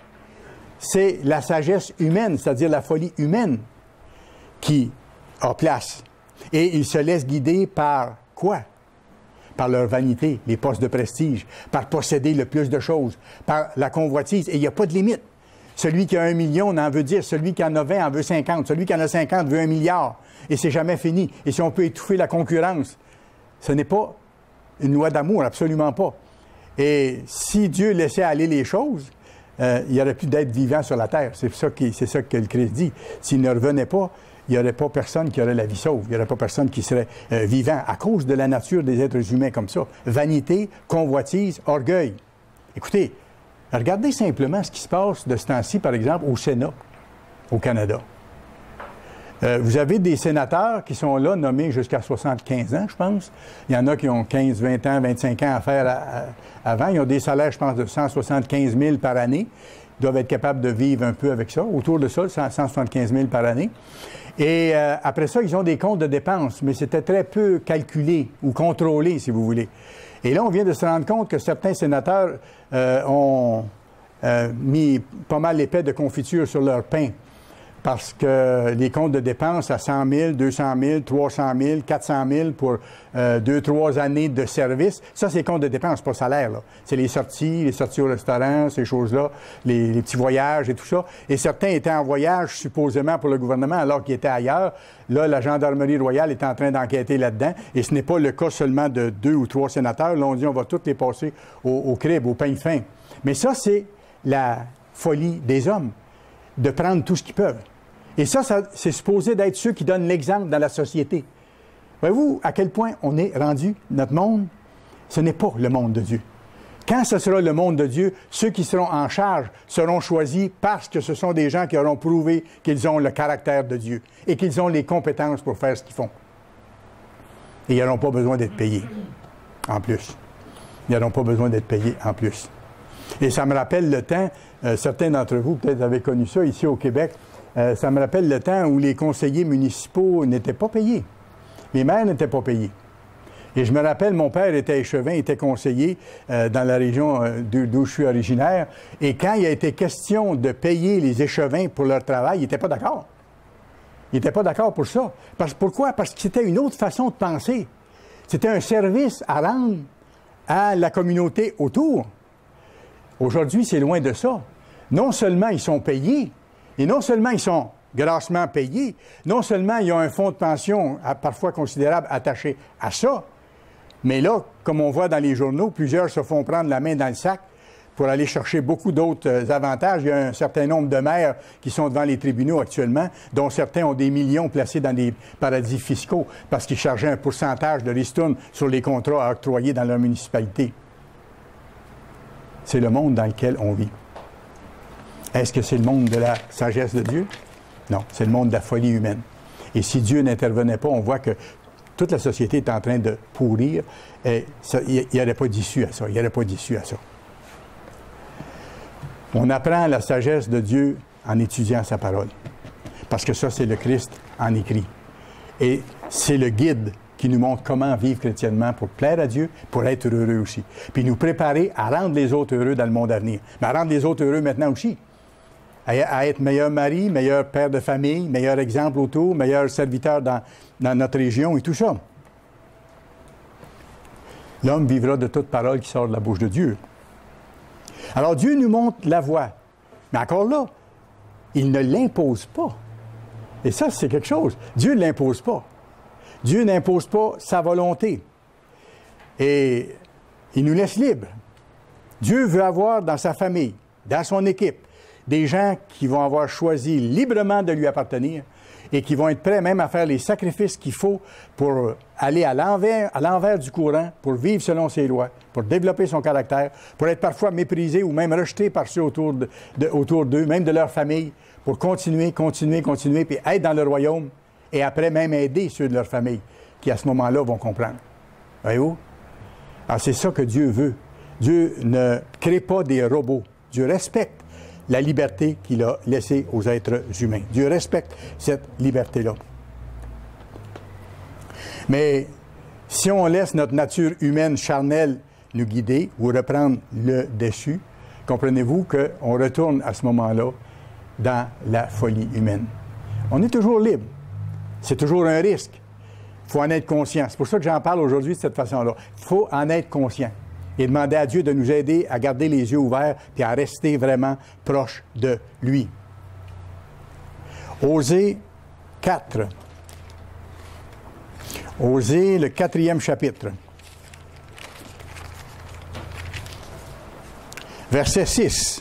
C'est la sagesse humaine, c'est-à-dire la folie humaine, qui a place. Et ils se laissent guider par quoi? Par leur vanité, les postes de prestige, par posséder le plus de choses, par la convoitise. Et il n'y a pas de limite. Celui qui a un million en veut dix, celui qui en a vingt en veut cinquante, celui qui en a cinquante veut un milliard. Et c'est jamais fini. Et si on peut étouffer la concurrence, ce n'est pas une loi d'amour, absolument pas. Et si Dieu laissait aller les choses, euh, il n'y aurait plus d'être vivant sur la terre. C'est ça, qui, c'est ça que le Christ dit. S'il ne revenait pas, il n'y aurait pas personne qui aurait la vie sauve. Il n'y aurait pas personne qui serait euh, vivant à cause de la nature des êtres humains comme ça. Vanité, convoitise, orgueil. Écoutez, regardez simplement ce qui se passe de ce temps-ci, par exemple, au Sénat, au Canada. Euh, vous avez des sénateurs qui sont là, nommés jusqu'à soixante-quinze ans, je pense. Il y en a qui ont quinze, vingt ans, vingt-cinq ans à faire à, à, avant. Ils ont des salaires, je pense, de cent soixante-quinze mille par année. Ils doivent être capables de vivre un peu avec ça, autour de ça, cent soixante-quinze mille par année. Et euh, après ça, ils ont des comptes de dépenses, mais c'était très peu calculé ou contrôlé, si vous voulez. Et là, on vient de se rendre compte que certains sénateurs euh, ont euh, mis pas mal l'épais de confiture sur leur pain parce que les comptes de dépenses à cent mille, deux cent mille, trois cent mille, quatre cent mille pour euh, deux, trois années de service, ça, c'est comptes de dépenses, pas salaire, là. C'est les sorties, les sorties au restaurant, ces choses-là, les, les petits voyages et tout ça. Et certains étaient en voyage, supposément, pour le gouvernement, alors qu'ils étaient ailleurs. Là, la Gendarmerie royale est en train d'enquêter là-dedans. Et ce n'est pas le cas seulement de deux ou trois sénateurs. Là, on dit on va tous les passer au, au crible, au peigne fin. Mais ça, c'est la folie des hommes, de prendre tout ce qu'ils peuvent. Et ça, ça c'est supposé d'être ceux qui donnent l'exemple dans la société. Voyez-vous à quel point on est rendu, notre monde? Ce n'est pas le monde de Dieu. Quand ce sera le monde de Dieu, ceux qui seront en charge seront choisis parce que ce sont des gens qui auront prouvé qu'ils ont le caractère de Dieu et qu'ils ont les compétences pour faire ce qu'ils font. Et ils n'auront pas besoin d'être payés en plus. Ils n'auront pas besoin d'être payés en plus. Et ça me rappelle le temps, euh, certains d'entre vous peut-être avez connu ça ici au Québec, euh, ça me rappelle le temps où les conseillers municipaux n'étaient pas payés. Les maires n'étaient pas payés. Et je me rappelle, mon père était échevin, était conseiller euh, dans la région euh, d'où je suis originaire. Et quand il a été question de payer les échevins pour leur travail, il n'était pas d'accord. Il n'était pas d'accord pour ça. Parce, pourquoi? Parce que c'était une autre façon de penser. C'était un service à rendre à la communauté autour. Aujourd'hui, c'est loin de ça. Non seulement ils sont payés, et non seulement ils sont grassement payés, non seulement ils ont un fonds de pension parfois considérable attaché à ça, mais là, comme on voit dans les journaux, plusieurs se font prendre la main dans le sac pour aller chercher beaucoup d'autres avantages. Il y a un certain nombre de maires qui sont devant les tribunaux actuellement, dont certains ont des millions placés dans des paradis fiscaux parce qu'ils chargeaient un pourcentage de ristourne sur les contrats à octroyer dans leur municipalité. C'est le monde dans lequel on vit. Est-ce que c'est le monde de la sagesse de Dieu? Non, c'est le monde de la folie humaine. Et si Dieu n'intervenait pas, on voit que toute la société est en train de pourrir. Et il n'y aurait pas d'issue à ça. Il n'y aurait pas d'issue à ça. On apprend la sagesse de Dieu en étudiant sa parole. Parce que ça, c'est le Christ en écrit. Et c'est le guide qui nous montre comment vivre chrétiennement pour plaire à Dieu, pour être heureux aussi. Puis nous préparer à rendre les autres heureux dans le monde à venir. Mais à rendre les autres heureux maintenant aussi. À être meilleur mari, meilleur père de famille, meilleur exemple autour, meilleur serviteur dans, dans notre région et tout ça. L'homme vivra de toute parole qui sort de la bouche de Dieu. Alors Dieu nous montre la voie. Mais encore là, il ne l'impose pas. Et ça, c'est quelque chose. Dieu ne l'impose pas. Dieu n'impose pas sa volonté. Et il nous laisse libres. Dieu veut avoir dans sa famille, dans son équipe, des gens qui vont avoir choisi librement de lui appartenir et qui vont être prêts même à faire les sacrifices qu'il faut pour aller à l'envers, à l'envers du courant, pour vivre selon ses lois, pour développer son caractère, pour être parfois méprisé ou même rejeté par ceux autour, de, de, autour d'eux, même de leur famille, pour continuer, continuer, continuer, puis être dans le royaume et après même aider ceux de leur famille qui, à ce moment-là, vont comprendre. Voyez-vous? Alors, c'est ça que Dieu veut. Dieu ne crée pas des robots. Dieu respecte la liberté qu'il a laissée aux êtres humains. Dieu respecte cette liberté-là. Mais si on laisse notre nature humaine charnelle nous guider ou reprendre le dessus, comprenez-vous qu'on retourne à ce moment-là dans la folie humaine. On est toujours libre. C'est toujours un risque. Il faut en être conscient. C'est pour ça que j'en parle aujourd'hui de cette façon-là. Il faut en être conscient. Et demander à Dieu de nous aider à garder les yeux ouverts et à rester vraiment proche de lui. Osée quatre. Osée, le quatrième chapitre. Verset six.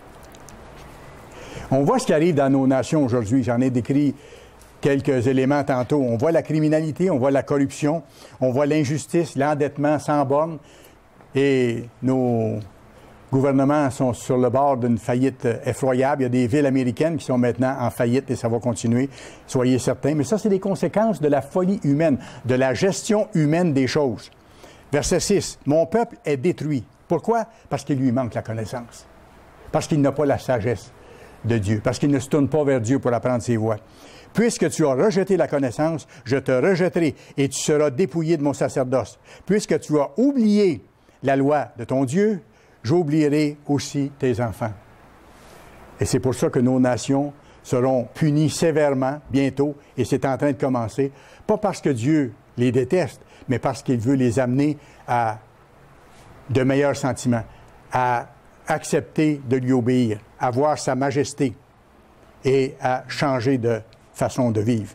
On voit ce qui arrive dans nos nations aujourd'hui. J'en ai décrit quelques éléments tantôt. On voit la criminalité, on voit la corruption, on voit l'injustice, l'endettement sans borne. Et nos gouvernements sont sur le bord d'une faillite effroyable. Il y a des villes américaines qui sont maintenant en faillite et ça va continuer, soyez certains. Mais ça, c'est des conséquences de la folie humaine, de la gestion humaine des choses. Verset six. « Mon peuple est détruit. » Pourquoi? Parce qu'il lui manque la connaissance. Parce qu'il n'a pas la sagesse de Dieu. Parce qu'il ne se tourne pas vers Dieu pour apprendre ses voies. « Puisque tu as rejeté la connaissance, je te rejetterai et tu seras dépouillé de mon sacerdoce. Puisque tu as oublié la loi de ton Dieu, j'oublierai aussi tes enfants. » Et c'est pour ça que nos nations seront punies sévèrement bientôt, et c'est en train de commencer, pas parce que Dieu les déteste, mais parce qu'il veut les amener à de meilleurs sentiments, à accepter de lui obéir, à voir sa majesté et à changer de façon de vivre.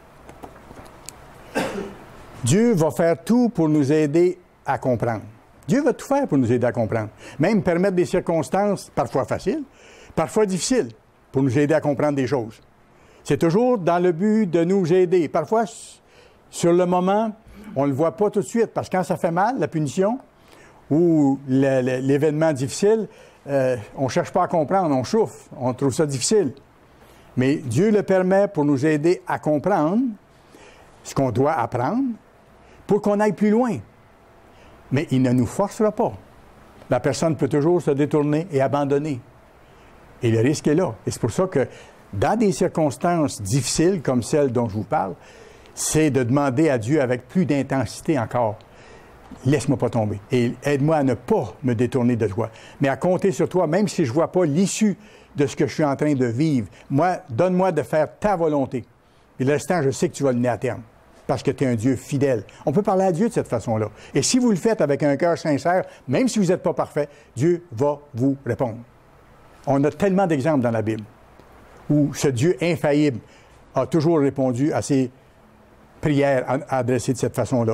Dieu va faire tout pour nous aider à comprendre. Dieu va tout faire pour nous aider à comprendre. Même permettre des circonstances parfois faciles, parfois difficiles, pour nous aider à comprendre des choses. C'est toujours dans le but de nous aider. Parfois, sur le moment, on ne le voit pas tout de suite, parce que quand ça fait mal, la punition, ou le, le, l'événement difficile, euh, on ne cherche pas à comprendre, on chauffe, on trouve ça difficile. Mais Dieu le permet pour nous aider à comprendre ce qu'on doit apprendre pour qu'on aille plus loin. Mais il ne nous forcera pas. La personne peut toujours se détourner et abandonner. Et le risque est là. Et c'est pour ça que dans des circonstances difficiles comme celles dont je vous parle, c'est de demander à Dieu avec plus d'intensité encore. Laisse-moi pas tomber. Et aide-moi à ne pas me détourner de toi. Mais à compter sur toi, même si je ne vois pas l'issue de ce que je suis en train de vivre. Moi, donne-moi de faire ta volonté. Et le restant, je sais que tu vas le mener à terme. Parce que tu es un Dieu fidèle. On peut parler à Dieu de cette façon-là. Et si vous le faites avec un cœur sincère, même si vous n'êtes pas parfait, Dieu va vous répondre. On a tellement d'exemples dans la Bible où ce Dieu infaillible a toujours répondu à ses prières adressées de cette façon-là.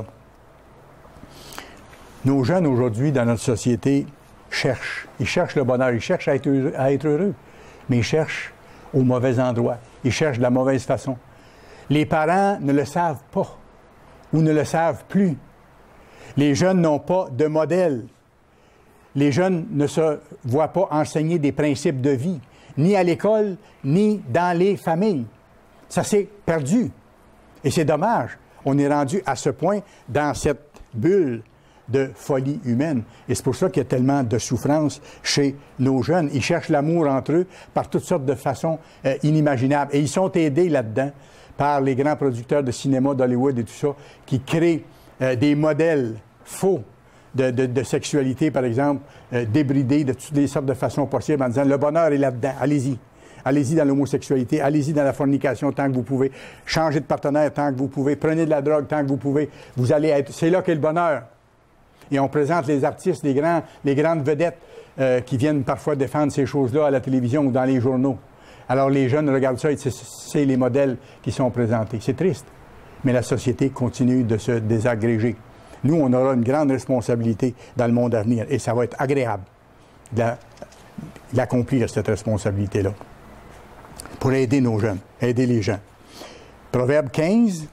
Nos jeunes aujourd'hui, dans notre société, cherchent. Ils cherchent le bonheur, ils cherchent à être heureux, à être heureux, mais ils cherchent au mauvais endroit. Ils cherchent de la mauvaise façon. Les parents ne le savent pas ou ne le savent plus. Les jeunes n'ont pas de modèle. Les jeunes ne se voient pas enseigner des principes de vie, ni à l'école, ni dans les familles. Ça s'est perdu. Et c'est dommage. On est rendu à ce point dans cette bulle de folie humaine. Et c'est pour ça qu'il y a tellement de souffrance chez nos jeunes. Ils cherchent l'amour entre eux par toutes sortes de façons euh, inimaginables. Et ils sont aidés là-dedans par les grands producteurs de cinéma d'Hollywood et tout ça, qui créent euh, des modèles faux de, de, de sexualité, par exemple, euh, débridés de toutes les sortes de façons possibles, en disant « le bonheur est là-dedans, allez-y ». Allez-y dans l'homosexualité, allez-y dans la fornication tant que vous pouvez. Changez de partenaire tant que vous pouvez. Prenez de la drogue tant que vous pouvez. Vous allez être... C'est là qu'est le bonheur. Et on présente les artistes, les, grands, les grandes vedettes euh, qui viennent parfois défendre ces choses-là à la télévision ou dans les journaux. Alors les jeunes regardent ça et c'est, c'est les modèles qui sont présentés. C'est triste, mais la société continue de se désagréger. Nous, on aura une grande responsabilité dans le monde à venir et ça va être agréable d'accomplir cette responsabilité-là pour aider nos jeunes, aider les gens. Proverbe quinze.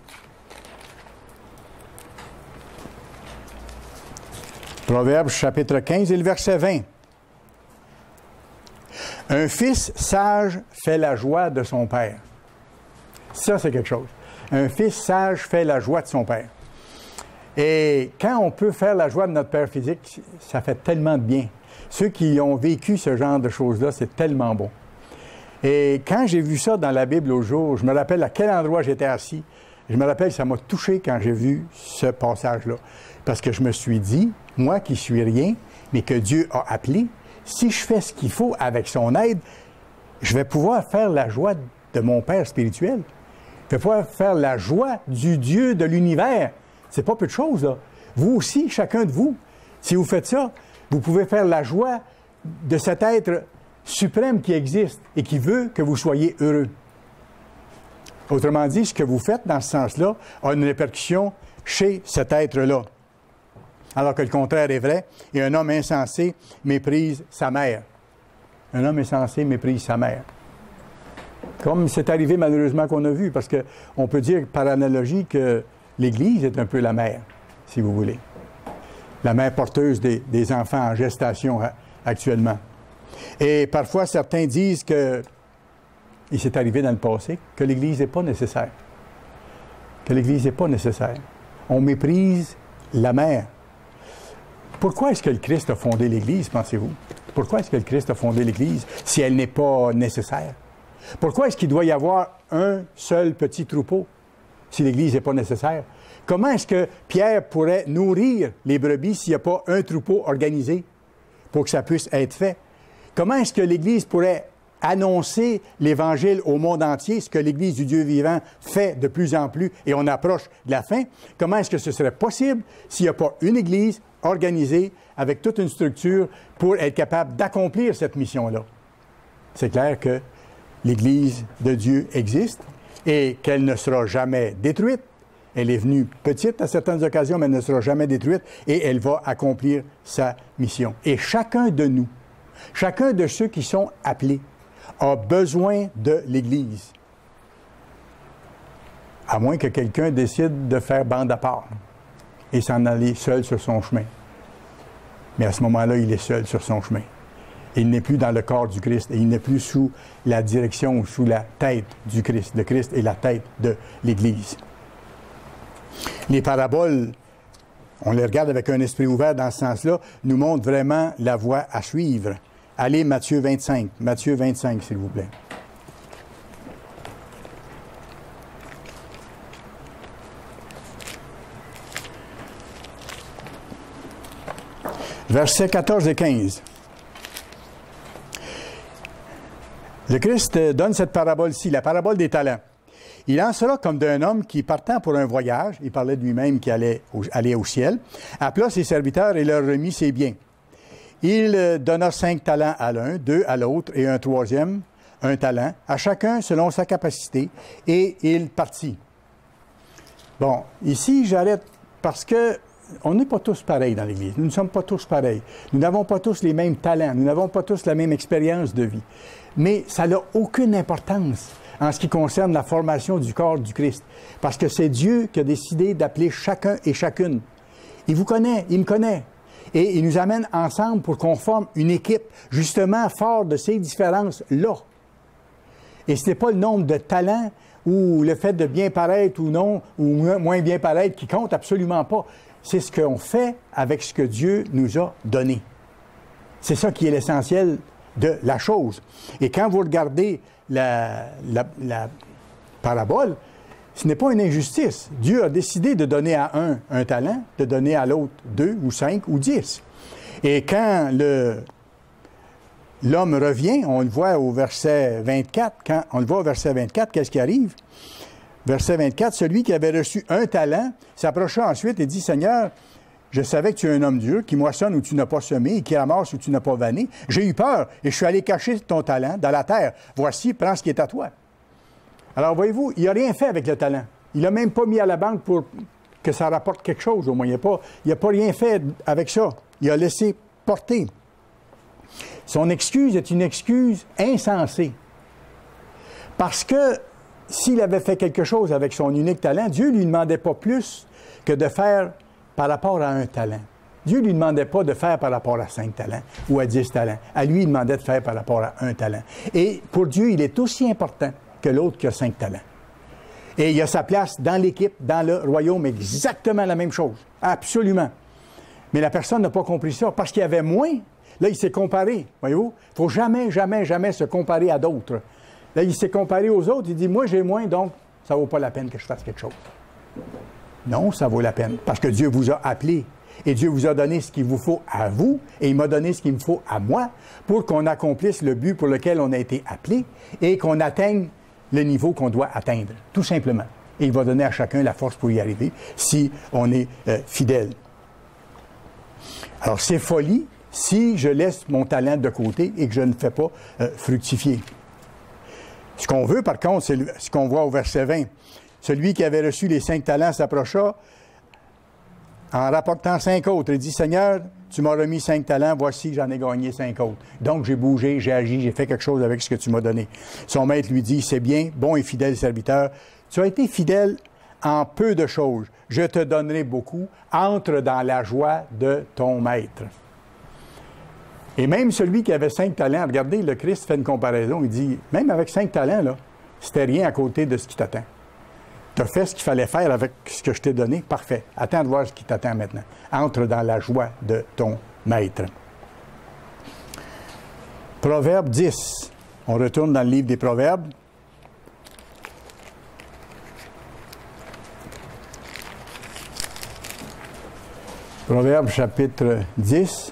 Proverbe chapitre quinze et le verset vingt. Un fils sage fait la joie de son père. Ça, c'est quelque chose. Un fils sage fait la joie de son père. Et quand on peut faire la joie de notre père physique, ça fait tellement de bien. Ceux qui ont vécu ce genre de choses-là, c'est tellement bon. Et quand j'ai vu ça dans la Bible au jour, je me rappelle à quel endroit j'étais assis. Je me rappelle, ça m'a touché quand j'ai vu ce passage-là. Parce que je me suis dit, moi qui suis rien, mais que Dieu a appelé, si je fais ce qu'il faut avec son aide, je vais pouvoir faire la joie de mon Père spirituel. Je vais pouvoir faire la joie du Dieu de l'univers. C'est pas peu de choses, là. Vous aussi, chacun de vous, si vous faites ça, vous pouvez faire la joie de cet être suprême qui existe et qui veut que vous soyez heureux. Autrement dit, ce que vous faites dans ce sens-là a une répercussion chez cet être-là. Alors que le contraire est vrai, et un homme insensé méprise sa mère. Un homme insensé méprise sa mère. Comme c'est arrivé malheureusement qu'on a vu, parce qu'on peut dire par analogie que l'Église est un peu la mère, si vous voulez. La mère porteuse des, des enfants en gestation actuellement. Et parfois, certains disent que, et c'est arrivé dans le passé, que l'Église n'est pas nécessaire. Que l'Église n'est pas nécessaire. On méprise la mère. Pourquoi est-ce que le Christ a fondé l'Église, pensez-vous? Pourquoi est-ce que le Christ a fondé l'Église si elle n'est pas nécessaire? Pourquoi est-ce qu'il doit y avoir un seul petit troupeau si l'Église n'est pas nécessaire? Comment est-ce que Pierre pourrait nourrir les brebis s'il n'y a pas un troupeau organisé pour que ça puisse être fait? Comment est-ce que l'Église pourrait annoncer l'Évangile au monde entier, ce que l'Église du Dieu vivant fait de plus en plus, et on approche de la fin? Comment est-ce que ce serait possible s'il n'y a pas une Église organisée avec toute une structure pour être capable d'accomplir cette mission-là? C'est clair que l'Église de Dieu existe et qu'elle ne sera jamais détruite. Elle est venue petite à certaines occasions, mais elle ne sera jamais détruite et elle va accomplir sa mission. Et chacun de nous, chacun de ceux qui sont appelés, a besoin de l'Église. À moins que quelqu'un décide de faire bande à part et s'en aller seul sur son chemin. Mais à ce moment-là, il est seul sur son chemin. Et il n'est plus dans le corps du Christ, et il n'est plus sous la direction ou sous la tête du Christ. Le Christ est la tête de l'Église. Les paraboles, on les regarde avec un esprit ouvert dans ce sens-là, nous montrent vraiment la voie à suivre. Allez, Matthieu vingt-cinq. Matthieu vingt-cinq, s'il vous plaît. Versets quatorze et quinze. Le Christ donne cette parabole-ci, la parabole des talents. Il en sera comme d'un homme qui, partant pour un voyage, il parlait de lui-même qui allait au, allait au ciel, appela ses serviteurs et leur remit ses biens. Il donna cinq talents à l'un, deux à l'autre et un troisième, un talent, à chacun selon sa capacité, et il partit. Bon, ici, j'arrête parce que on n'est pas tous pareils dans l'Église. Nous ne sommes pas tous pareils. Nous n'avons pas tous les mêmes talents. Nous n'avons pas tous la même expérience de vie. Mais ça n'a aucune importance en ce qui concerne la formation du corps du Christ. Parce que c'est Dieu qui a décidé d'appeler chacun et chacune. Il vous connaît, il me connaît. Et il nous amène ensemble pour qu'on forme une équipe, justement, fort de ces différences-là. Et ce n'est pas le nombre de talents ou le fait de bien paraître ou non, ou moins bien paraître qui compte, absolument pas. C'est ce qu'on fait avec ce que Dieu nous a donné. C'est ça qui est l'essentiel de la chose. Et quand vous regardez la, la, la parabole, ce n'est pas une injustice. Dieu a décidé de donner à un un talent, de donner à l'autre deux ou cinq ou dix. Et quand le, l'homme revient, on le voit au verset vingt-quatre, quand on le voit au verset vingt-quatre, qu'est-ce qui arrive? Verset vingt-quatre, celui qui avait reçu un talent s'approcha ensuite et dit, « Seigneur, je savais que tu es un homme dur, qui moissonne où tu n'as pas semé et qui ramasse où tu n'as pas vanné. J'ai eu peur et je suis allé cacher ton talent dans la terre. Voici, prends ce qui est à toi. » Alors, voyez-vous, il n'a rien fait avec le talent. Il n'a même pas mis à la banque pour que ça rapporte quelque chose, au moins. Il n'a pas, pas rien fait avec ça. Il a laissé porter. Son excuse est une excuse insensée. Parce que s'il avait fait quelque chose avec son unique talent, Dieu ne lui demandait pas plus que de faire par rapport à un talent. Dieu ne lui demandait pas de faire par rapport à cinq talents ou à dix talents. À lui, il demandait de faire par rapport à un talent. Et pour Dieu, il est aussi important que l'autre qui a cinq talents. Et il a sa place dans l'équipe, dans le royaume, exactement la même chose. Absolument. Mais la personne n'a pas compris ça parce qu'il y avait moins. Là, il s'est comparé, voyez-vous. Il ne faut jamais, jamais, jamais se comparer à d'autres. Là, il s'est comparé aux autres. Il dit, moi, j'ai moins, donc ça ne vaut pas la peine que je fasse quelque chose. Non, ça vaut la peine. Parce que Dieu vous a appelé. Et Dieu vous a donné ce qu'il vous faut à vous. Et il m'a donné ce qu'il me faut à moi pour qu'on accomplisse le but pour lequel on a été appelé et qu'on atteigne le niveau qu'on doit atteindre. Tout simplement. Et il va donner à chacun la force pour y arriver si on est euh, fidèle. Alors, c'est folie si je laisse mon talent de côté et que je ne fais pas euh, fructifier. Ce qu'on veut, par contre, c'est ce qu'on voit au verset vingt. Celui qui avait reçu les cinq talents s'approcha en rapportant cinq autres. Il dit, « Seigneur, tu m'as remis cinq talents, voici, j'en ai gagné cinq autres. Donc, j'ai bougé, j'ai agi, j'ai fait quelque chose avec ce que tu m'as donné. » Son maître lui dit, « C'est bien, bon et fidèle serviteur. Tu as été fidèle en peu de choses. Je te donnerai beaucoup. Entre dans la joie de ton maître. » Et même celui qui avait cinq talents, regardez, le Christ fait une comparaison, il dit, même avec cinq talents, là, c'était rien à côté de ce qui t'attend. Tu as fait ce qu'il fallait faire avec ce que je t'ai donné, parfait. Attends de voir ce qui t'attend maintenant. Entre dans la joie de ton maître. Proverbe dix. On retourne dans le livre des Proverbes. Proverbe chapitre dix.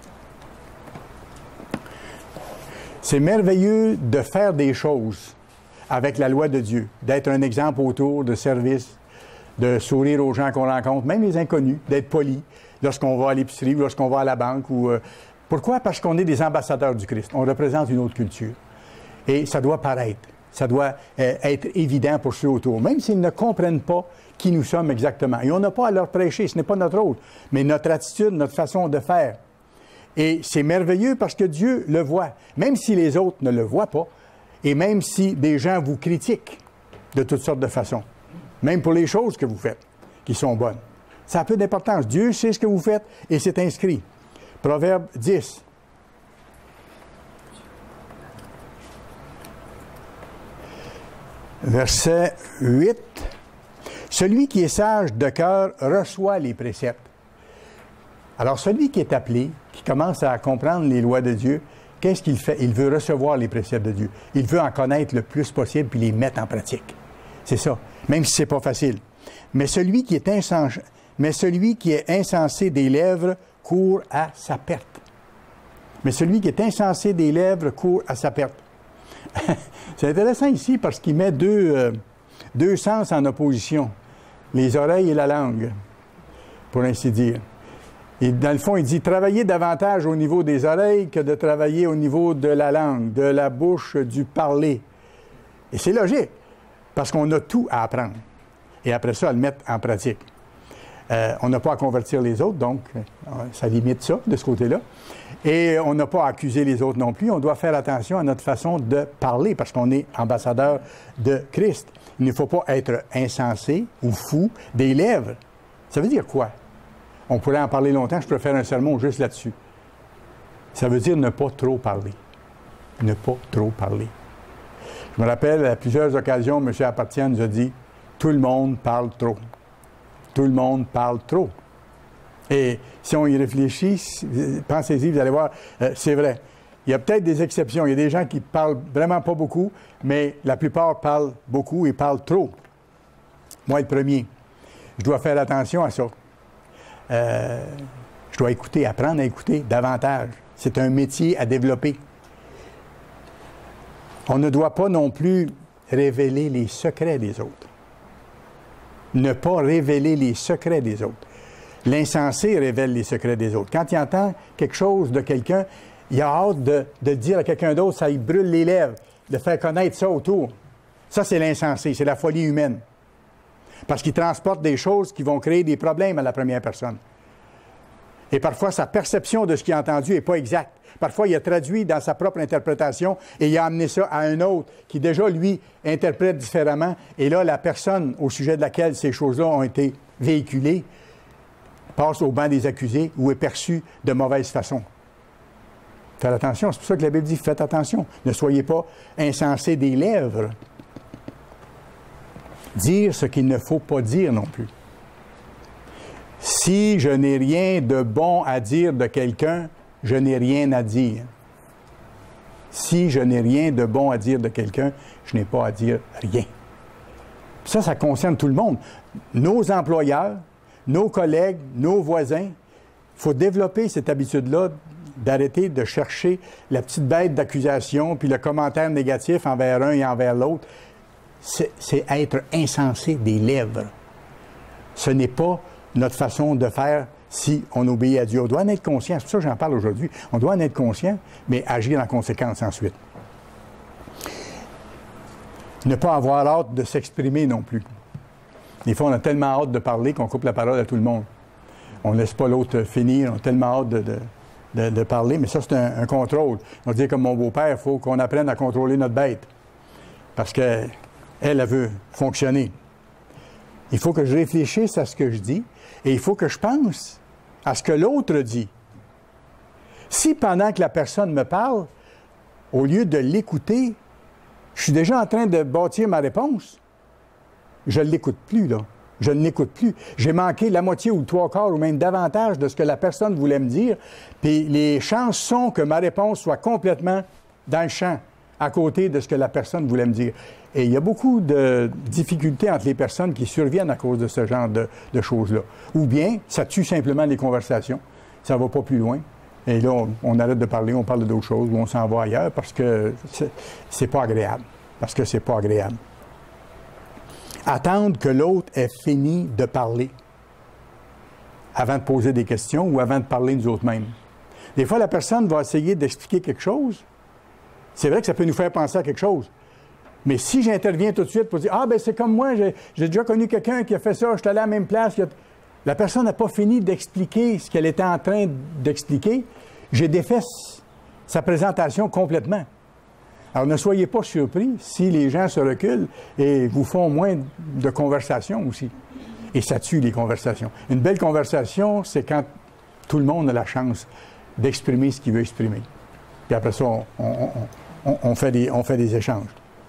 C'est merveilleux de faire des choses avec la loi de Dieu, d'être un exemple autour de service, de sourire aux gens qu'on rencontre, même les inconnus, d'être poli lorsqu'on va à l'épicerie ou lorsqu'on va à la banque. Ou, euh, pourquoi? Parce qu'on est des ambassadeurs du Christ. On représente une autre culture. Et ça doit paraître, ça doit euh, être évident pour ceux autour, même s'ils ne comprennent pas qui nous sommes exactement. Et on n'a pas à leur prêcher, ce n'est pas notre rôle, mais notre attitude, notre façon de faire. Et c'est merveilleux parce que Dieu le voit, même si les autres ne le voient pas, et même si des gens vous critiquent de toutes sortes de façons, même pour les choses que vous faites, qui sont bonnes. Ça a peu d'importance. Dieu sait ce que vous faites et c'est inscrit. Proverbe dix. Verset huit. Celui qui est sage de cœur reçoit les préceptes. Alors, celui qui est appelé, qui commence à comprendre les lois de Dieu, qu'est-ce qu'il fait? Il veut recevoir les préceptes de Dieu. Il veut en connaître le plus possible puis les mettre en pratique. C'est ça, même si ce n'est pas facile. Mais celui qui est insensé, mais celui qui est insensé des lèvres court à sa perte. Mais celui qui est insensé des lèvres court à sa perte. C'est intéressant ici parce qu'il met deux, euh, deux sens en opposition. Les oreilles et la langue, pour ainsi dire. Et dans le fond, il dit travailler davantage au niveau des oreilles que de travailler au niveau de la langue, de la bouche, du parler. Et c'est logique, parce qu'on a tout à apprendre. Et après ça, à le mettre en pratique. Euh, on n'a pas à convertir les autres, donc ça limite ça de ce côté-là. Et on n'a pas à accuser les autres non plus. On doit faire attention à notre façon de parler, parce qu'on est ambassadeur de Christ. Il ne faut pas être insensé ou fou des lèvres. Ça veut dire quoi? On pourrait en parler longtemps, je pourrais faire un sermon juste là-dessus. Ça veut dire ne pas trop parler. Ne pas trop parler. Je me rappelle, à plusieurs occasions, M. Apartient nous a dit « Tout le monde parle trop. Tout le monde parle trop. » Et si on y réfléchit, pensez-y, vous allez voir, euh, c'est vrai. Il y a peut-être des exceptions. Il y a des gens qui parlent vraiment pas beaucoup, mais la plupart parlent beaucoup et parlent trop. Moi, le premier. Je dois faire attention à ça. Euh, je dois écouter, apprendre à écouter davantage. C'est un métier à développer. On ne doit pas non plus révéler les secrets des autres. Ne pas révéler les secrets des autres. L'insensé révèle les secrets des autres. Quand il entend quelque chose de quelqu'un, il a hâte de, de le dire à quelqu'un d'autre, ça lui brûle les lèvres, de faire connaître ça autour. Ça, c'est l'insensé, c'est la folie humaine. Parce qu'il transporte des choses qui vont créer des problèmes à la première personne. Et parfois, sa perception de ce qu'il a entendu n'est pas exacte. Parfois, il a traduit dans sa propre interprétation et il a amené ça à un autre qui, déjà, lui, interprète différemment. Et là, la personne au sujet de laquelle ces choses-là ont été véhiculées passe au banc des accusés ou est perçue de mauvaise façon. Faites attention, c'est pour ça que la Bible dit « Faites attention, ne soyez pas insensés des lèvres. » Dire ce qu'il ne faut pas dire non plus. Si je n'ai rien de bon à dire de quelqu'un, je n'ai rien à dire. Si je n'ai rien de bon à dire de quelqu'un, je n'ai pas à dire rien. Ça, ça concerne tout le monde. Nos employeurs, nos collègues, nos voisins, il faut développer cette habitude-là d'arrêter de chercher la petite bête d'accusation puis le commentaire négatif envers un et envers l'autre. C'est, c'est être insensé des lèvres. Ce n'est pas notre façon de faire si on obéit à Dieu. On doit en être conscient. C'est pour ça que j'en parle aujourd'hui. On doit en être conscient, mais agir en conséquence ensuite. Ne pas avoir hâte de s'exprimer non plus. Des fois, on a tellement hâte de parler qu'on coupe la parole à tout le monde. On ne laisse pas l'autre finir. On a tellement hâte de, de, de, de parler, mais ça, c'est un, un contrôle. On va dire comme mon beau-père, il faut qu'on apprenne à contrôler notre bête. Parce que Elle, elle veut fonctionner. Il faut que je réfléchisse à ce que je dis et il faut que je pense à ce que l'autre dit. Si pendant que la personne me parle, au lieu de l'écouter, je suis déjà en train de bâtir ma réponse, je ne l'écoute plus, là. Je ne l'écoute plus. J'ai manqué la moitié ou le trois quarts ou même davantage de ce que la personne voulait me dire, puis les chances sont que ma réponse soit complètement dans le champ, à côté de ce que la personne voulait me dire. Et il y a beaucoup de difficultés entre les personnes qui surviennent à cause de ce genre de, de choses-là. Ou bien, ça tue simplement les conversations, ça ne va pas plus loin. Et là, on, on arrête de parler, on parle d'autres choses, ou on s'en va ailleurs parce que c'est, c'est pas agréable. Parce que c'est pas agréable. Attendre que l'autre ait fini de parler avant de poser des questions ou avant de parler nous autres mêmes. Des fois, la personne va essayer d'expliquer quelque chose. C'est vrai que ça peut nous faire penser à quelque chose. Mais si j'interviens tout de suite pour dire « Ah, ben c'est comme moi, j'ai, j'ai déjà connu quelqu'un qui a fait ça, je suis allé à la même place. » La personne n'a pas fini d'expliquer ce qu'elle était en train d'expliquer. J'ai défait sa présentation complètement. Alors, ne soyez pas surpris si les gens se reculent et vous font moins de conversations aussi. Et ça tue les conversations. Une belle conversation, c'est quand tout le monde a la chance d'exprimer ce qu'il veut exprimer. Puis après ça, on, on, on, on, fait des, on fait des échanges.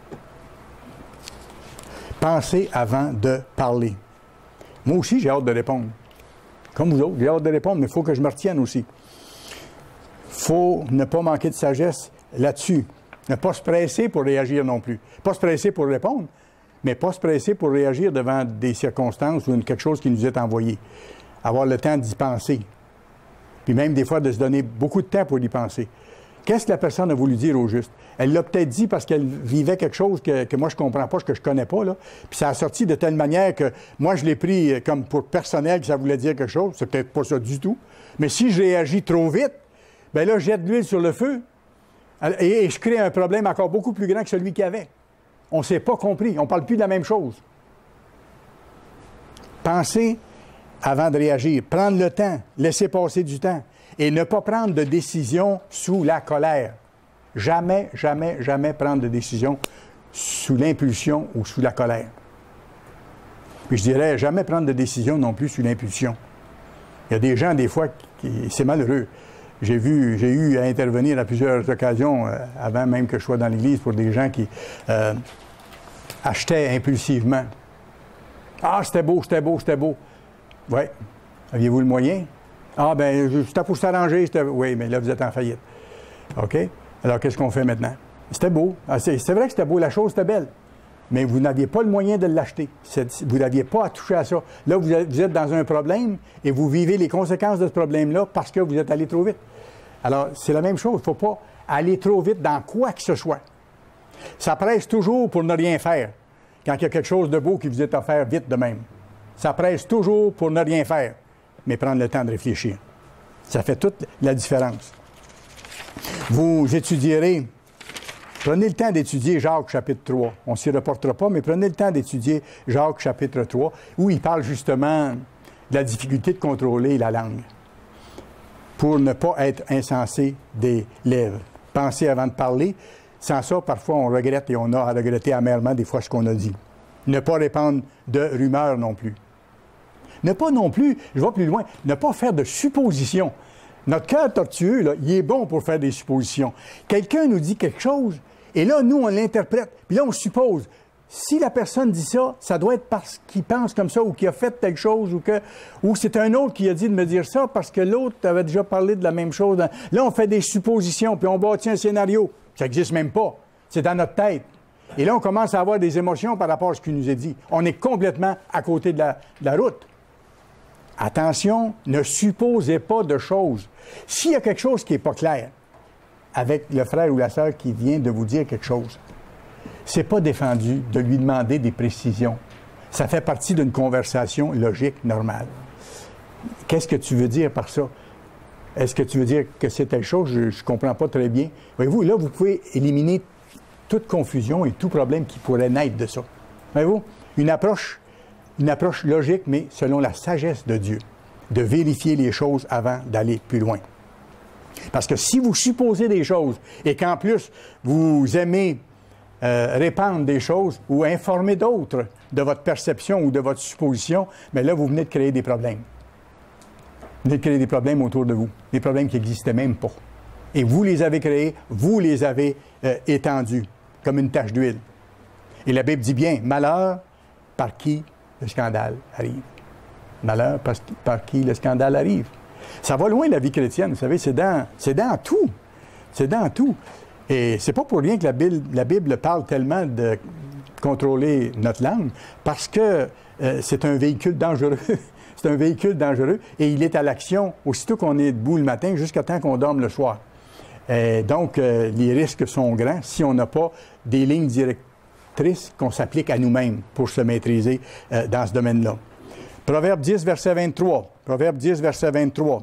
Pensez avant de parler. Moi aussi, j'ai hâte de répondre. Comme vous autres, j'ai hâte de répondre, mais il faut que je me retienne aussi. Il faut ne pas manquer de sagesse là-dessus. Ne pas se presser pour réagir non plus. Pas se presser pour répondre, mais pas se presser pour réagir devant des circonstances ou quelque chose qui nous est envoyé. Avoir le temps d'y penser. Puis même des fois de se donner beaucoup de temps pour y penser. Qu'est-ce que la personne a voulu dire au juste? Elle l'a peut-être dit parce qu'elle vivait quelque chose que, que moi je comprends pas, que je connais pas, là. Puis ça a sorti de telle manière que moi je l'ai pris comme pour personnel que ça voulait dire quelque chose. C'est peut-être pas ça du tout. Mais si je réagis trop vite, bien là, je jette de l'huile sur le feu et, et je crée un problème encore beaucoup plus grand que celui qu'il y avait. On ne s'est pas compris. On ne parle plus de la même chose. Pensez avant de réagir. Prendre le temps. Laisser passer du temps. Et ne pas prendre de décision sous la colère. Jamais, jamais, jamais prendre de décision sous l'impulsion ou sous la colère. Puis je dirais, jamais prendre de décision non plus sous l'impulsion. Il y a des gens, des fois, qui, c'est malheureux. J'ai vu, j'ai eu à intervenir à plusieurs occasions, euh, avant même que je sois dans l'Église, pour des gens qui euh, achetaient impulsivement. Ah, c'était beau, c'était beau, c'était beau. Oui. Aviez-vous le moyen? Ah, bien, c'était pour s'arranger. Oui, mais là, vous êtes en faillite. OK? Alors, qu'est-ce qu'on fait maintenant? C'était beau. Ah, c'est, c'est vrai que c'était beau, la chose était belle. Mais vous n'aviez pas le moyen de l'acheter. C'est, vous n'aviez pas à toucher à ça. Là, vous êtes, vous êtes dans un problème et vous vivez les conséquences de ce problème-là parce que vous êtes allé trop vite. Alors, c'est la même chose. Il ne faut pas aller trop vite dans quoi que ce soit. Ça presse toujours pour ne rien faire. Quand il y a quelque chose de beau qui vous est offert vite de même. Ça presse toujours pour ne rien faire. Mais prendre le temps de réfléchir. Ça fait toute la différence. Vous étudierez, prenez le temps d'étudier Jacques chapitre trois. On ne s'y reportera pas, mais prenez le temps d'étudier Jacques chapitre trois, où il parle justement de la difficulté de contrôler la langue pour ne pas être insensé des lèvres. Pensez avant de parler. Sans ça, parfois, on regrette et on a à regretter amèrement des fois ce qu'on a dit. Ne pas répandre de rumeurs non plus. Ne pas non plus, je vais plus loin, ne pas faire de suppositions. Notre cœur tortueux, là, il est bon pour faire des suppositions. Quelqu'un nous dit quelque chose, et là, nous, on l'interprète, puis là, on suppose. Si la personne dit ça, ça doit être parce qu'il pense comme ça, ou qu'il a fait telle chose, ou que ou c'est un autre qui a dit de me dire ça, parce que l'autre avait déjà parlé de la même chose. Là, on fait des suppositions, puis on bâtit un scénario. Ça n'existe même pas. C'est dans notre tête. Et là, on commence à avoir des émotions par rapport à ce qu'il nous est dit. On est complètement à côté de la, de la route. Attention, ne supposez pas de choses. S'il y a quelque chose qui n'est pas clair avec le frère ou la sœur qui vient de vous dire quelque chose, c'est pas défendu de lui demander des précisions. Ça fait partie d'une conversation logique, normale. Qu'est-ce que tu veux dire par ça? Est-ce que tu veux dire que c'est telle chose? Je ne comprends pas très bien. Voyez-vous, là, vous pouvez éliminer toute confusion et tout problème qui pourrait naître de ça. Voyez-vous, une approche Une approche logique, mais selon la sagesse de Dieu, de vérifier les choses avant d'aller plus loin. Parce que si vous supposez des choses et qu'en plus, vous aimez euh, répandre des choses ou informer d'autres de votre perception ou de votre supposition, bien là, vous venez de créer des problèmes. Vous venez de créer des problèmes autour de vous, des problèmes qui n'existaient même pas. Et vous les avez créés, vous les avez euh, étendus, comme une tache d'huile. Et la Bible dit bien, malheur par qui le scandale arrive. Malheur par, par qui le scandale arrive. Ça va loin, la vie chrétienne, vous savez, c'est dans, c'est dans tout. C'est dans tout. Et c'est pas pour rien que la Bible, la Bible parle tellement de contrôler notre langue, parce que euh, c'est un véhicule dangereux. C'est un véhicule dangereux et il est à l'action aussitôt qu'on est debout le matin jusqu'à temps qu'on dorme le soir. Et donc, euh, les risques sont grands si on n'a pas des lignes directrices qu'on s'applique à nous-mêmes pour se maîtriser euh, dans ce domaine-là. Proverbe dix, verset vingt-trois. Proverbe dix, verset vingt-trois.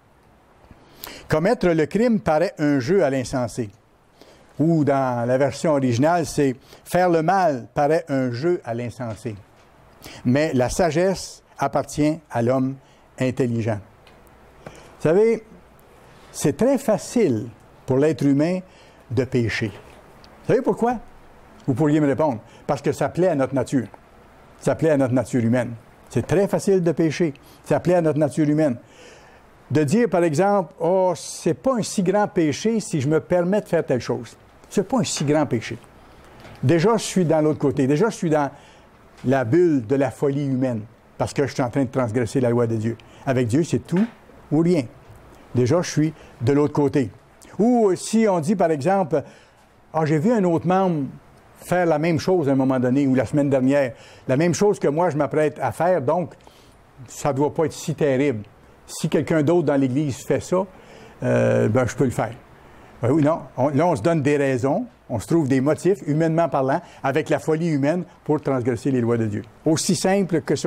Commettre le crime paraît un jeu à l'insensé. Ou dans la version originale, c'est faire le mal paraît un jeu à l'insensé. Mais la sagesse appartient à l'homme intelligent. Vous savez, c'est très facile pour l'être humain de pécher. Vous savez pourquoi? Vous pourriez me répondre. Parce que ça plaît à notre nature. Ça plaît à notre nature humaine. C'est très facile de pécher. Ça plaît à notre nature humaine. de dire, par exemple, « Oh, c'est pas un si grand péché si je me permets de faire telle chose. » C'est pas un si grand péché. Déjà, je suis dans l'autre côté. Déjà, je suis dans la bulle de la folie humaine parce que je suis en train de transgresser la loi de Dieu. Avec Dieu, c'est tout ou rien. Déjà, je suis de l'autre côté. Ou si on dit, par exemple, « Ah, j'ai vu un autre membre faire la même chose à un moment donné ou la semaine dernière, la même chose que moi, je m'apprête à faire, donc ça ne doit pas être si terrible. Si quelqu'un d'autre dans l'Église fait ça, euh, ben, je peux le faire. » Ben oui, non. On, là, on se donne des raisons, on se trouve des motifs, humainement parlant, avec la folie humaine pour transgresser les lois de Dieu. Aussi simple que ça.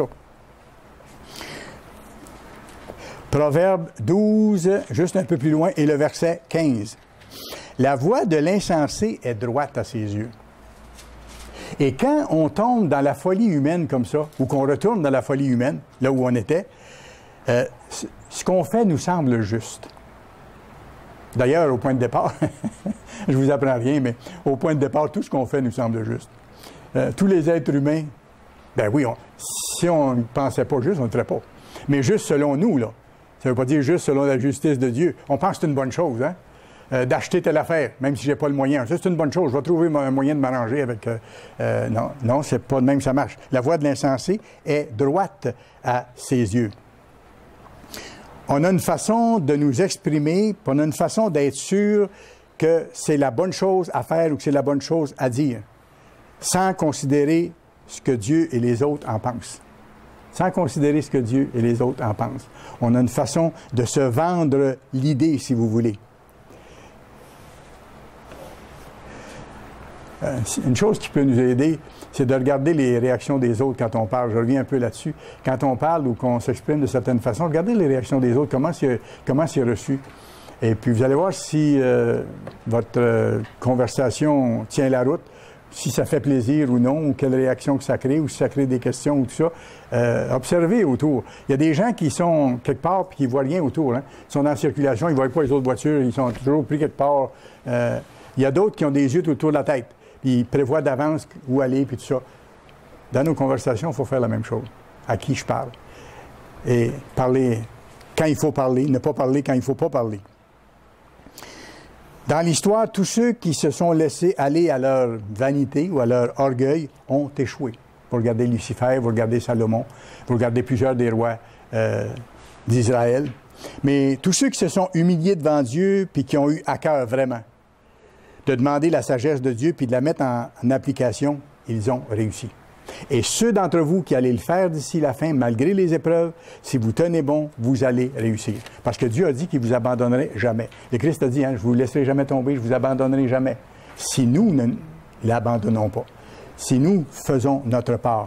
Proverbe douze, juste un peu plus loin, et le verset quinze. La voie de l'insensé est droite à ses yeux. Et quand on tombe dans la folie humaine comme ça, ou qu'on retourne dans la folie humaine, là où on était, euh, ce qu'on fait nous semble juste. D'ailleurs, au point de départ, je vous apprends rien, mais au point de départ, tout ce qu'on fait nous semble juste. Euh, tous les êtres humains, ben oui, on, si on ne pensait pas juste, on ne le ferait pas. Mais juste selon nous, là. Ça ne veut pas dire juste selon la justice de Dieu. On pense que c'est une bonne chose, hein? Euh, d'acheter telle affaire, même si je n'ai pas le moyen. Ça, c'est une bonne chose. Je vais trouver un moyen de m'arranger avec... Euh, euh, non, non, c'est pas de même que ça marche. La voie de l'insensé est droite à ses yeux. On a une façon de nous exprimer, puis on a une façon d'être sûr que c'est la bonne chose à faire ou que c'est la bonne chose à dire, sans considérer ce que Dieu et les autres en pensent. Sans considérer ce que Dieu et les autres en pensent. On a une façon de se vendre l'idée, si vous voulez. Euh, une chose qui peut nous aider, c'est de regarder les réactions des autres quand on parle. Je reviens un peu là-dessus. Quand on parle ou qu'on s'exprime de certaines façons, regardez les réactions des autres, comment c'est, comment c'est reçu. Et puis, vous allez voir si euh, votre euh, conversation tient la route, si ça fait plaisir ou non, ou quelle réaction que ça crée, ou si ça crée des questions ou tout ça. Euh, observez autour. Il y a des gens qui sont quelque part et qui ne voient rien autour. Hein. Ils sont en circulation, ils ne voient pas les autres voitures, ils sont toujours pris quelque part. Euh, il y a d'autres qui ont des yeux autour de la tête. Puis ils prévoient d'avance où aller, puis tout ça. Dans nos conversations, il faut faire la même chose. À qui je parle. Et parler quand il faut parler, ne pas parler quand il ne faut pas parler. Dans l'histoire, tous ceux qui se sont laissés aller à leur vanité ou à leur orgueil ont échoué. Vous regardez Lucifer, vous regardez Salomon, vous regardez plusieurs des rois euh, d'Israël. Mais tous ceux qui se sont humiliés devant Dieu, puis qui ont eu à cœur vraiment de demander la sagesse de Dieu puis de la mettre en, en application, ils ont réussi. Et ceux d'entre vous qui allez le faire d'ici la fin, malgré les épreuves, si vous tenez bon, vous allez réussir. Parce que Dieu a dit qu'il ne vous abandonnerait jamais. Le Christ a dit, hein, je ne vous laisserai jamais tomber, je ne vous abandonnerai jamais. Si nous ne l'abandonnons pas, si nous faisons notre part.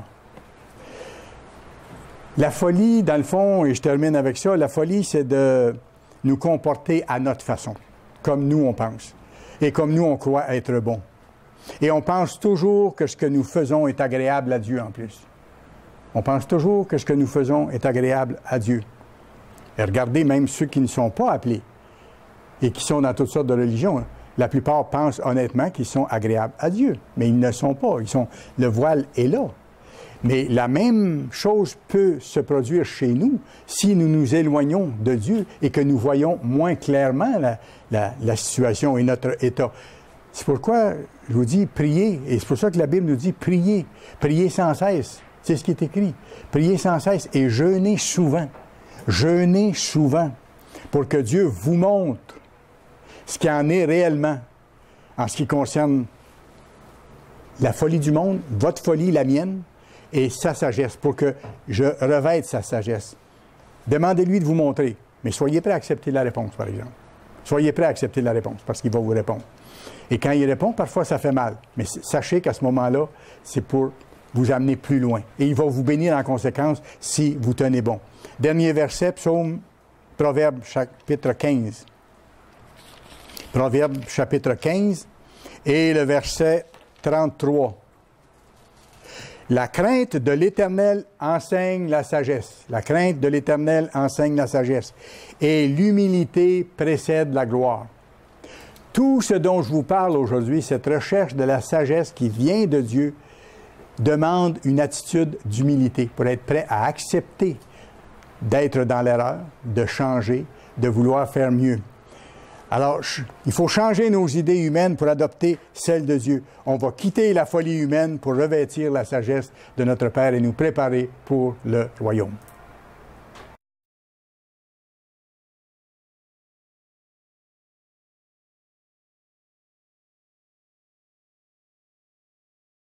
La folie, dans le fond, et je termine avec ça, la folie, c'est de nous comporter à notre façon, comme nous on pense. Et comme nous, on croit être bon. Et on pense toujours que ce que nous faisons est agréable à Dieu en plus. On pense toujours que ce que nous faisons est agréable à Dieu. Et regardez même ceux qui ne sont pas appelés et qui sont dans toutes sortes de religions. La plupart pensent honnêtement qu'ils sont agréables à Dieu, mais ils ne sont pas. Ils sont, le voile est là. Mais la même chose peut se produire chez nous si nous nous éloignons de Dieu et que nous voyons moins clairement la, la, la situation et notre état. C'est pourquoi je vous dis priez, et c'est pour ça que la Bible nous dit priez, priez sans cesse. C'est ce qui est écrit. Priez sans cesse et jeûnez souvent. Jeûnez souvent pour que Dieu vous montre ce qu'il en est réellement en ce qui concerne la folie du monde, votre folie, la mienne, et sa sagesse, pour que je revête sa sagesse. Demandez-lui de vous montrer, mais soyez prêts à accepter la réponse, par exemple. Soyez prêts à accepter la réponse, parce qu'il va vous répondre. Et quand il répond, parfois ça fait mal. Mais sachez qu'à ce moment-là, c'est pour vous amener plus loin. Et il va vous bénir en conséquence si vous tenez bon. Dernier verset, Psaume, Proverbe, chapitre quinze. Proverbe, chapitre quinze, et le verset trente-trois. La crainte de l'Éternel enseigne la sagesse. La crainte de l'Éternel enseigne la sagesse. Et l'humilité précède la gloire. Tout ce dont je vous parle aujourd'hui, cette recherche de la sagesse qui vient de Dieu, demande une attitude d'humilité pour être prêt à accepter d'être dans l'erreur, de changer, de vouloir faire mieux. Alors, il faut changer nos idées humaines pour adopter celles de Dieu. On va quitter la folie humaine pour revêtir la sagesse de notre Père et nous préparer pour le royaume.